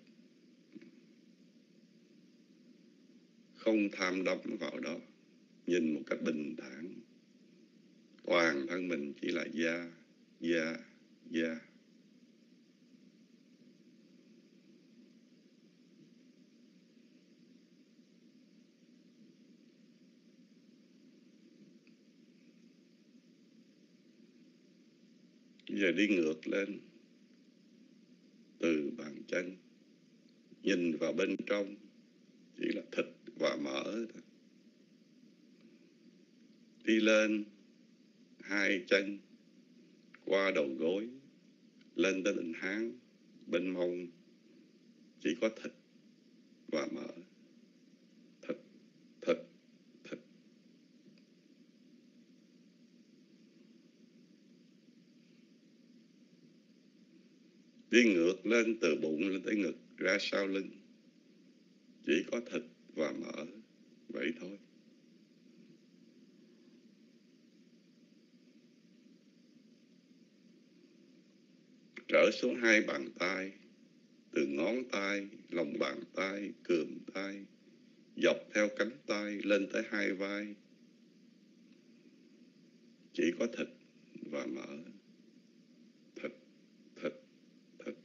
Không tham đắm vào đó, nhìn một cách bình thản. Toàn thân mình chỉ là da, da, da. Giờ đi ngược lên, từ bàn chân, nhìn vào bên trong, chỉ là thịt và mỡ thôi. Đi lên, hai chân, qua đầu gối, lên tới bên háng, bên mông, chỉ có thịt và mỡ. Thịt, thịt, thịt. Đi ngược lên từ bụng lên tới ngực, ra sau lưng, chỉ có thịt và mỡ, vậy thôi. Trở xuống hai bàn tay, từ ngón tay, lòng bàn tay, cườm tay, dọc theo cánh tay lên tới hai vai, chỉ có thịt và mỡ. Thịt, thịt, thịt.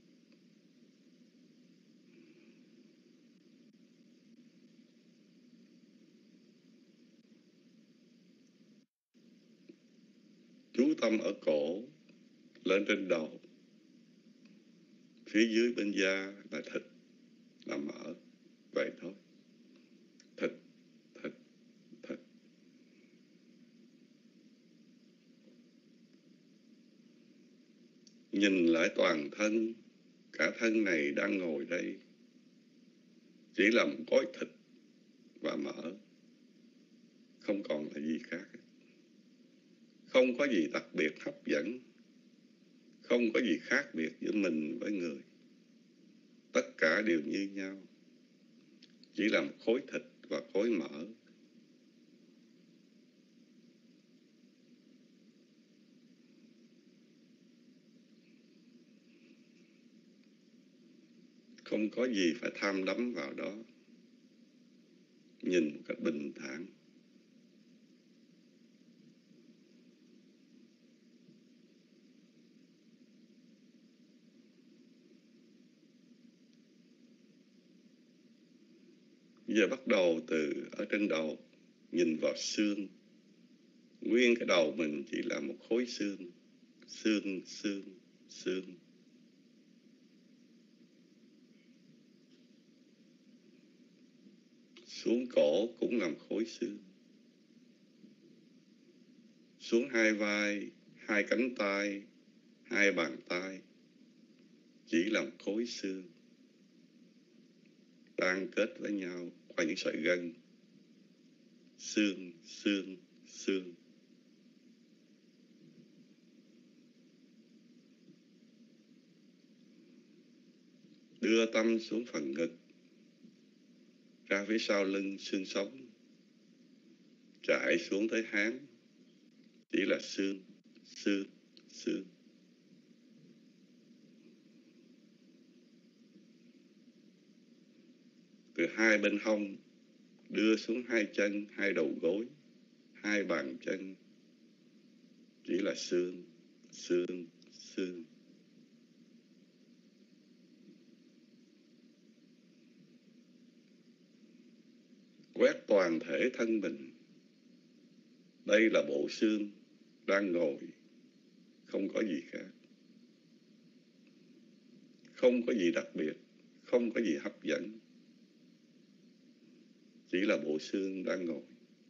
Chú tâm ở cổ, lên trên đầu, phía dưới bên da là thịt, là mỡ, vậy thôi. Thịt, thịt, thịt. Nhìn lại toàn thân, cả thân này đang ngồi đây, chỉ là một gói thịt và mỡ, không còn là gì khác. Không có gì đặc biệt hấp dẫn, không có gì khác biệt giữa mình với người. Tất cả đều như nhau, chỉ là một khối thịt và khối mỡ. Không có gì phải tham đắm vào đó. Nhìn một cách bình thản. Giờ bắt đầu từ ở trên đầu, nhìn vào xương. Nguyên cái đầu mình chỉ là một khối xương. Xương, xương, xương. Xuống cổ cũng là một khối xương. Xuống hai vai, hai cánh tay, hai bàn tay, chỉ là một khối xương. Đang kết với nhau qua những sợi gân. Xương, xương, xương. Đưa tâm xuống phần ngực, ra phía sau lưng xương sống, chạy xuống tới háng, chỉ là xương, xương, xương. Từ hai bên hông, đưa xuống hai chân, hai đầu gối, hai bàn chân, chỉ là xương, xương, xương. Quét toàn thể thân mình. Đây là bộ xương đang ngồi, không có gì khác. Không có gì đặc biệt, không có gì hấp dẫn. Chỉ là bộ xương đang ngồi.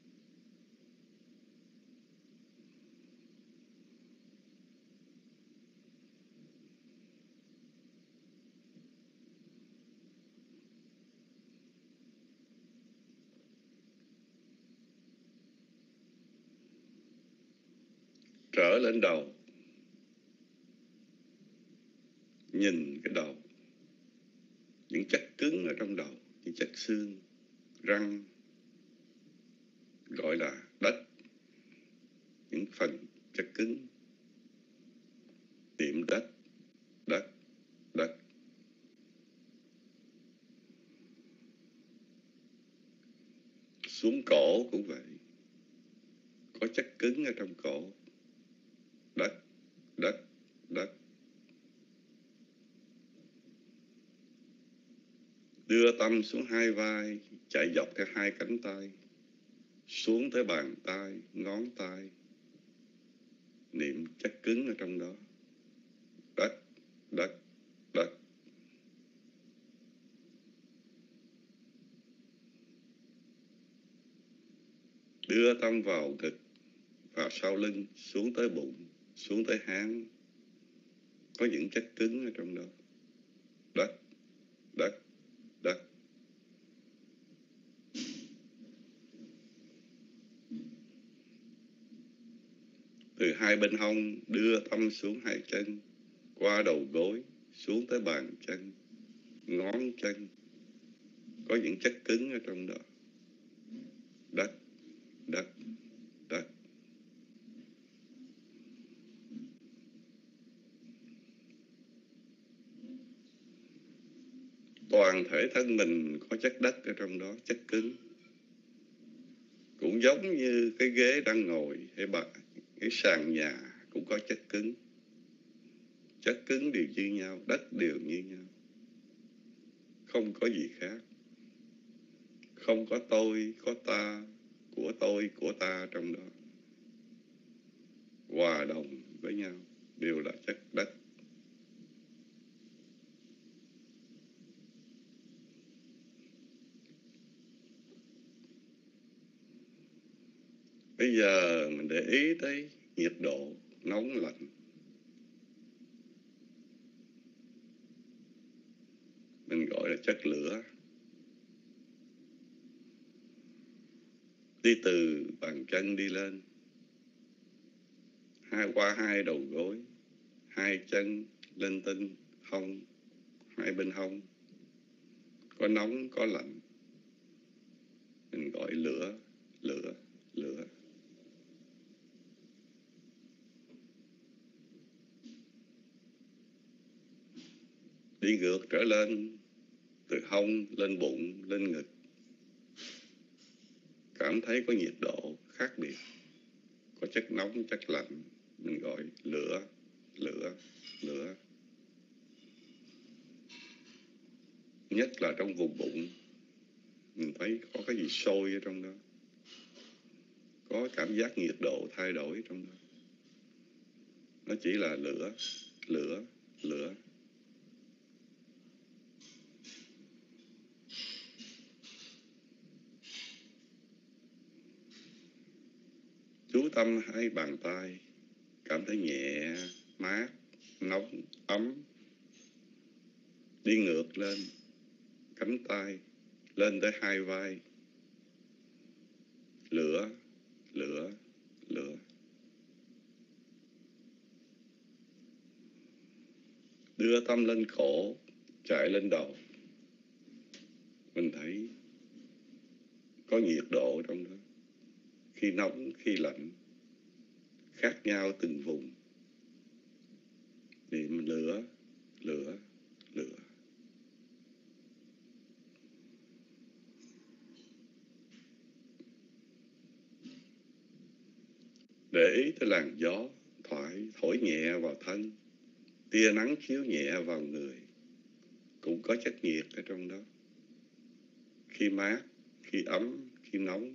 Trở lên đầu. Nhìn cái đầu. Những chất cứng ở trong đầu, những chất xương, răng, gọi là đất. Những phần chất cứng. Niệm đất, đất, đất. Xuống cổ cũng vậy. Có chất cứng ở trong cổ. Đất, đất, đất. Đưa tâm xuống hai vai, chạy dọc theo hai cánh tay, xuống tới bàn tay, ngón tay. Niệm chất cứng ở trong đó. Đất, đất, đất. Đưa tâm vào ngực, vào sau lưng, xuống tới bụng, xuống tới háng. Có những chất cứng ở trong đó. Đất, đất, đất. Từ hai bên hông, đưa tâm xuống hai chân, qua đầu gối, xuống tới bàn chân, ngón chân. Có những chất cứng ở trong đó. Đất, đất, đất. Toàn thể thân mình có chất đất ở trong đó, chất cứng. Cũng giống như cái ghế đang ngồi hay bà, cái sàn nhà cũng có chất cứng. Chất cứng đều như nhau, đất đều như nhau. Không có gì khác. Không có tôi, có ta, của tôi, của ta trong đó. Hòa đồng với nhau, đều là chất đất. Bây giờ mình để ý tới nhiệt độ nóng lạnh. Mình gọi là chất lửa. Đi từ bàn chân đi lên, hai qua hai đầu gối, hai chân lên tinh hông, hai bên hông. Có nóng, có lạnh. Mình gọi lửa, lửa, lửa. Đi ngược trở lên, từ hông lên bụng, lên ngực, cảm thấy có nhiệt độ khác biệt, có chất nóng, chất lạnh, mình gọi lửa, lửa, lửa. Nhất là trong vùng bụng, mình thấy có cái gì sôi ở trong đó, có cảm giác nhiệt độ thay đổi trong đó. Nó chỉ là lửa, lửa, lửa. Chú tâm hai bàn tay, cảm thấy nhẹ, mát, nóng, ấm. Đi ngược lên cánh tay, lên tới hai vai. Lửa, lửa, lửa. Đưa tâm lên cổ, chạy lên đầu. Mình thấy có nhiệt độ trong đó. Khi nóng, khi lạnh, khác nhau từng vùng. Niệm lửa, lửa, lửa. Để ý tới làn gió thoải, thổi nhẹ vào thân, tia nắng chiếu nhẹ vào người, cũng có chất nhiệt ở trong đó. Khi mát, khi ấm, khi nóng.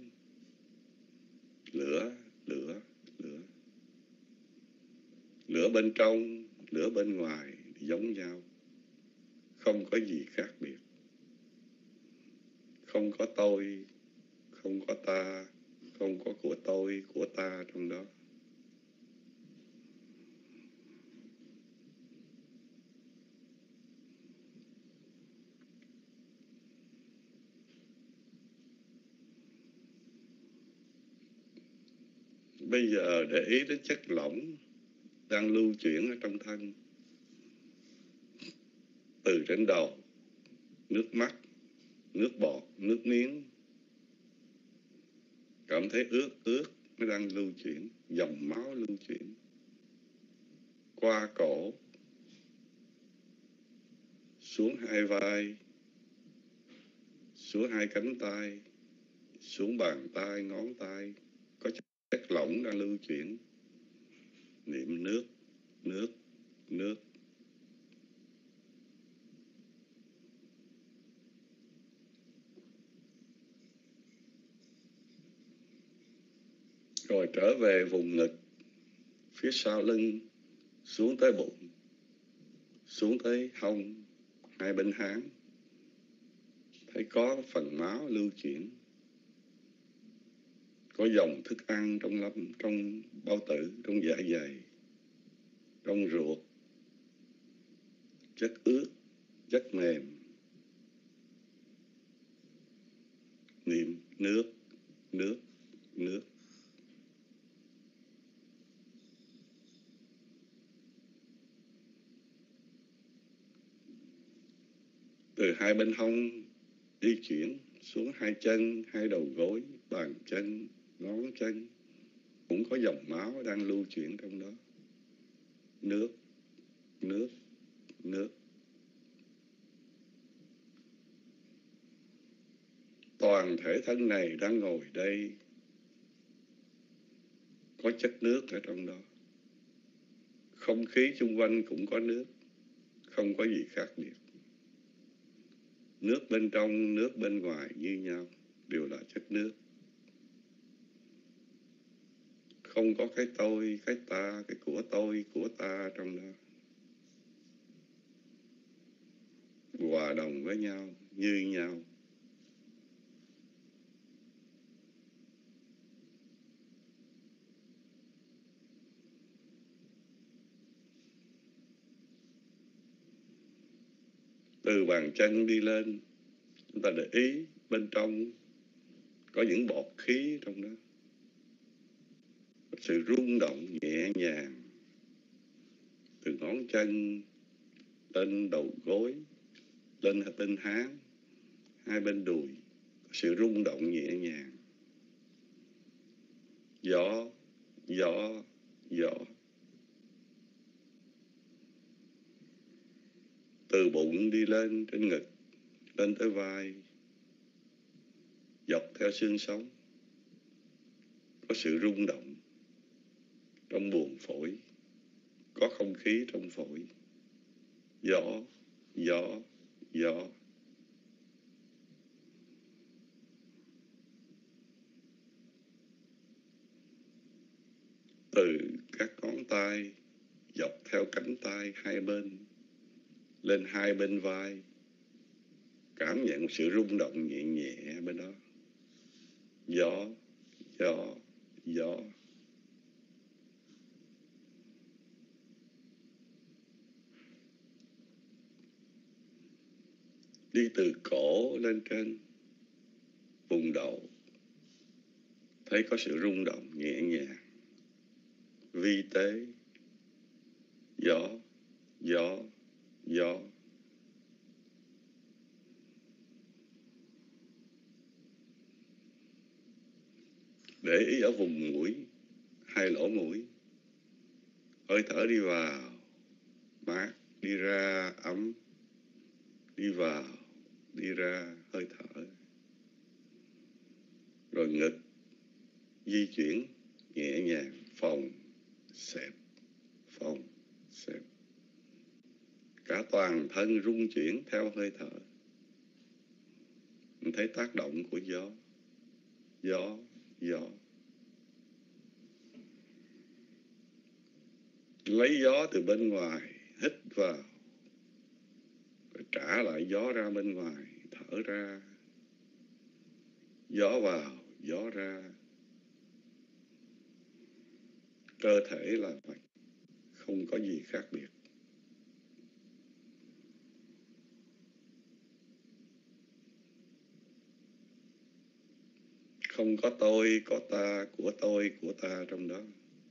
Lửa, lửa, lửa. Lửa bên trong, lửa bên ngoài giống nhau, không có gì khác biệt. Không có tôi, không có ta, không có của tôi, của ta trong đó. Bây giờ để ý đến chất lỏng đang lưu chuyển ở trong thân. Từ trên đầu, nước mắt, nước bọt, nước miếng. Cảm thấy ướt ướt, nó đang lưu chuyển, dòng máu lưu chuyển. Qua cổ, xuống hai vai, xuống hai cánh tay, xuống bàn tay, ngón tay. Có chất lỏng đang lưu chuyển. Niệm nước, nước, nước. Rồi trở về vùng ngực, phía sau lưng, xuống tới bụng, xuống tới hông, hai bên háng. Thấy có phần máu lưu chuyển. Có dòng thức ăn trong lâm, trong bao tử, trong dạ dày, trong ruột. Chất ướt, chất mềm. Niệm nước, nước, nước. Từ hai bên hông di chuyển xuống hai chân, hai đầu gối, bàn chân, ngón chân. Cũng có dòng máu đang lưu chuyển trong đó. Nước, nước, nước. Toàn thể thân này đang ngồi đây, có chất nước ở trong đó. Không khí xung quanh cũng có nước, không có gì khác biệt. Nước bên trong, nước bên ngoài như nhau, đều là chất nước. Không có cái tôi, cái ta, cái của tôi, của ta trong đó. Hòa đồng với nhau, như nhau. Từ bàn chân đi lên, chúng ta để ý bên trong có những bọt khí trong đó. Sự rung động nhẹ nhàng từ ngón chân lên đầu gối, lên bên háng, hai bên đùi. Sự rung động nhẹ nhàng. Gió, gió, gió. Từ bụng đi lên trên ngực, lên tới vai, dọc theo xương sống. Có sự rung động trong buồng phổi, có không khí trong phổi. Gió, gió, gió. Từ các ngón tay dọc theo cánh tay hai bên lên hai bên vai, cảm nhận một sự rung động nhẹ nhẹ bên đó. Gió, gió, gió. Đi từ cổ lên trên vùng đầu, thấy có sự rung động nhẹ nhàng, vi tế. Gió, gió, gió. Để ý ở vùng mũi, hai lỗ mũi. Hơi thở đi vào mát, đi ra ấm, đi vào, đi ra hơi thở. Rồi ngực di chuyển nhẹ nhàng, phồng, xẹp, phồng, xẹp. Cả toàn thân rung chuyển theo hơi thở. Mình thấy tác động của gió, gió, gió. Lấy gió từ bên ngoài, hít vào, rồi trả lại gió ra bên ngoài, thở ra. Gió vào, gió ra. Cơ thể là vậy, không có gì khác biệt. Không có tôi, có ta, của tôi, của ta trong đó.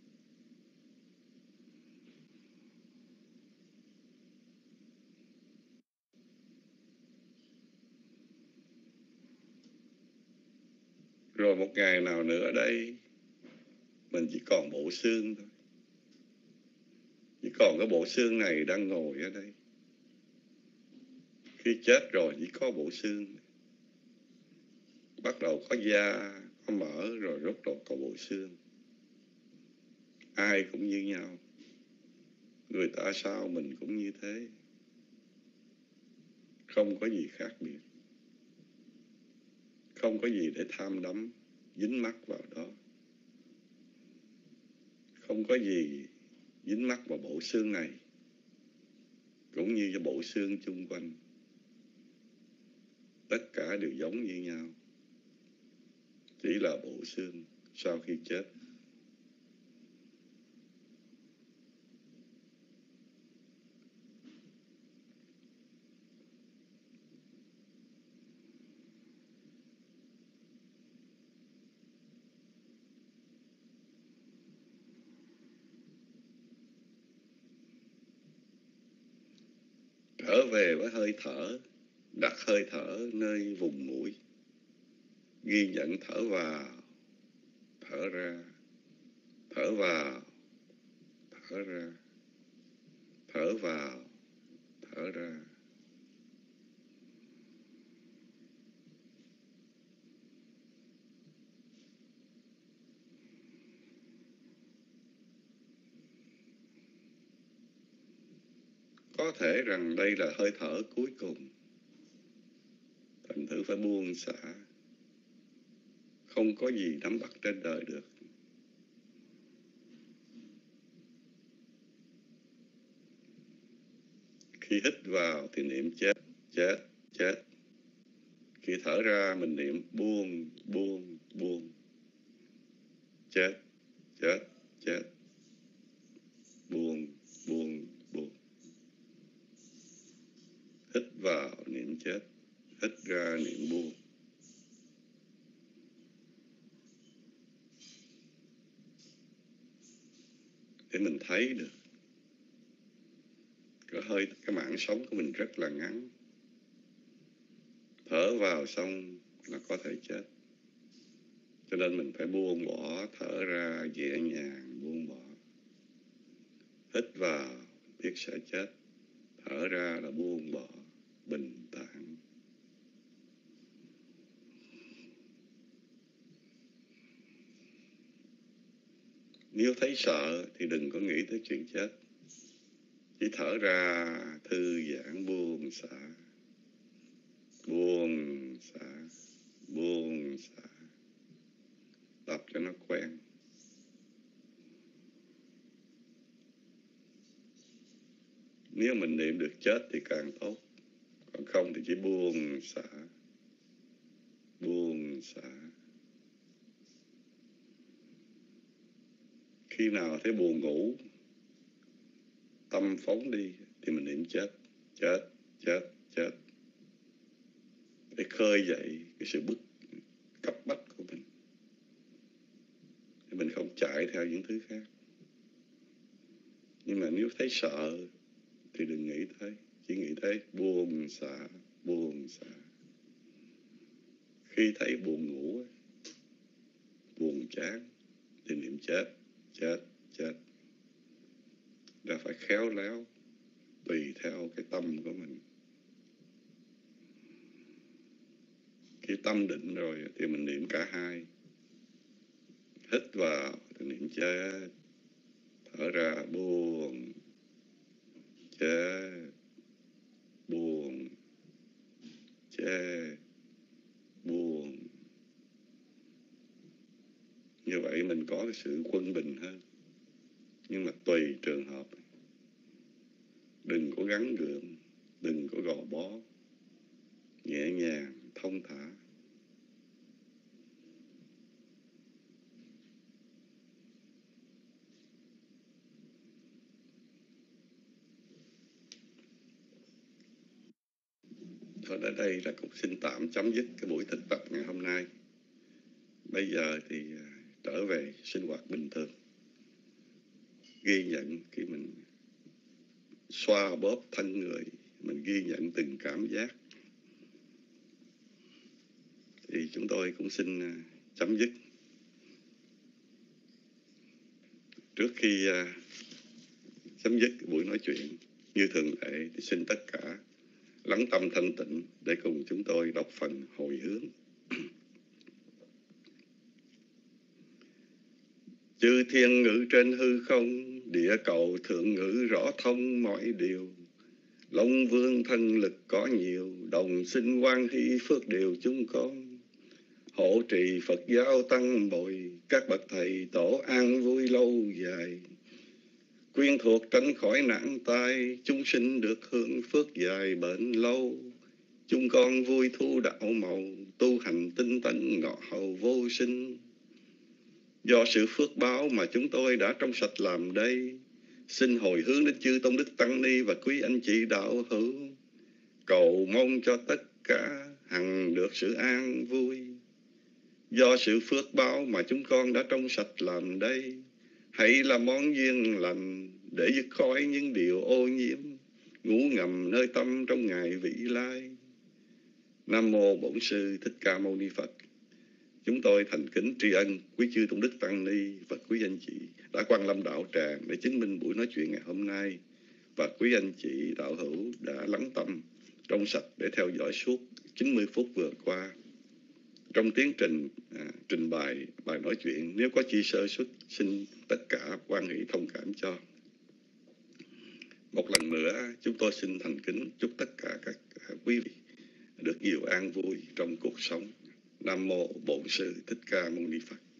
Rồi một ngày nào nữa đây, mình chỉ còn bộ xương thôi. Chỉ còn cái bộ xương này đang ngồi ở đây. Khi chết rồi chỉ có bộ xương. Bắt đầu có da, có mỡ, rồi rốt cuộc có bộ xương. Ai cũng như nhau. Người ta sao mình cũng như thế. Không có gì khác biệt. Không có gì để tham đắm, dính mắc vào đó. Không có gì dính mắc vào bộ xương này, cũng như cái bộ xương chung quanh. Tất cả đều giống như nhau. Chỉ là bộ xương sau khi chết. Trở về với hơi thở, đặt hơi thở nơi vùng mũi. Ghi nhận thở vào, thở ra, thở vào, thở ra, thở vào, thở ra. Có thể rằng đây là hơi thở cuối cùng. Thành thử phải buông xả. Không có gì nắm bắt trên đời được. Khi hít vào thì niệm chết, chết, chết. Khi thở ra mình niệm buông, buông, buông. Chết, chết, chết. Buông, buông, buông. Hít vào niệm chết, hít ra niệm buông. Để mình thấy được cái hơi, cái mạng sống của mình rất là ngắn. Thở vào xong là có thể chết. Cho nên mình phải buông bỏ, thở ra nhẹ nhàng, buông bỏ. Hít vào biết sẽ chết, thở ra là buông bỏ, bình thản. Nếu thấy sợ thì đừng có nghĩ tới chuyện chết. Chỉ thở ra, thư giãn, buông xả. Buông xả, buông xả. Tập cho nó quen. Nếu mình niệm được chết thì càng tốt. Còn không thì chỉ buông xả. Buông xả. Khi nào thấy buồn ngủ, tâm phóng đi thì mình niệm chết. Chết, chết, chết. Để khơi dậy cái sự bức cấp bách của mình. Để mình không chạy theo những thứ khác. Nhưng mà nếu thấy sợ thì đừng nghĩ tới. Chỉ nghĩ tới buông xả, buông xả. Khi thấy buồn ngủ, buồn chán thì niệm chết, chết, chết. Đã phải khéo léo tùy theo cái tâm của mình. Khi tâm định rồi thì mình niệm cả hai. Hít vào thì niệm chết, thở ra buông, chết, buông, chết, buông. Như vậy mình có cái sự quân bình hơn. Nhưng mà tùy trường hợp. Đừng có gắn gượng, đừng có gò bó. Nhẹ nhàng, thông thả. Thôi ở đây là cũng xin tạm chấm dứt cái buổi thực tập ngày hôm nay. Bây giờ thì trở về sinh hoạt bình thường. Ghi nhận khi mình xoa bóp thân người, mình ghi nhận từng cảm giác. Thì chúng tôi cũng xin chấm dứt. Trước khi chấm dứt buổi nói chuyện, như thường lệ thì xin tất cả lắng tâm thanh tịnh để cùng chúng tôi đọc phần hồi hướng. Chư thiên ngự trên hư không, địa cầu thượng ngự rõ thông mọi điều. Long vương thân lực có nhiều, đồng sinh quan hy phước điều chúng con. Hộ trì Phật giáo tăng bồi, các bậc thầy tổ an vui lâu dài. Quyên thuộc tránh khỏi nạn tai, chúng sinh được hưởng phước dài bền lâu. Chúng con vui thu đạo màu, tu hành tinh tấn ngọ hầu vô sinh. Do sự phước báo mà chúng tôi đã trong sạch làm đây, xin hồi hướng đến chư Tôn Đức Tăng Ni và quý anh chị đạo hữu, cầu mong cho tất cả hằng được sự an vui. Do sự phước báo mà chúng con đã trong sạch làm đây, hãy là món duyên lành để dứt khỏi những điều ô nhiễm, ngủ ngầm nơi tâm trong ngày vĩ lai. Nam mô Bổn Sư Thích Ca Mâu Ni Phật. Chúng tôi thành kính tri ân quý chư Tôn Đức Tăng Ni và quý anh chị đã quan lâm đạo tràng để chứng minh buổi nói chuyện ngày hôm nay, và quý anh chị đạo hữu đã lắng tâm trong sạch để theo dõi suốt chín mươi phút vừa qua. Trong tiến trình à, trình bày bài nói chuyện, nếu có chi sơ xuất, xin tất cả quan hệ thông cảm cho. Một lần nữa, chúng tôi xin thành kính chúc tất cả các quý vị được nhiều an vui trong cuộc sống. Nam mô Bổn Sư Thích Ca Mâu Ni Phật.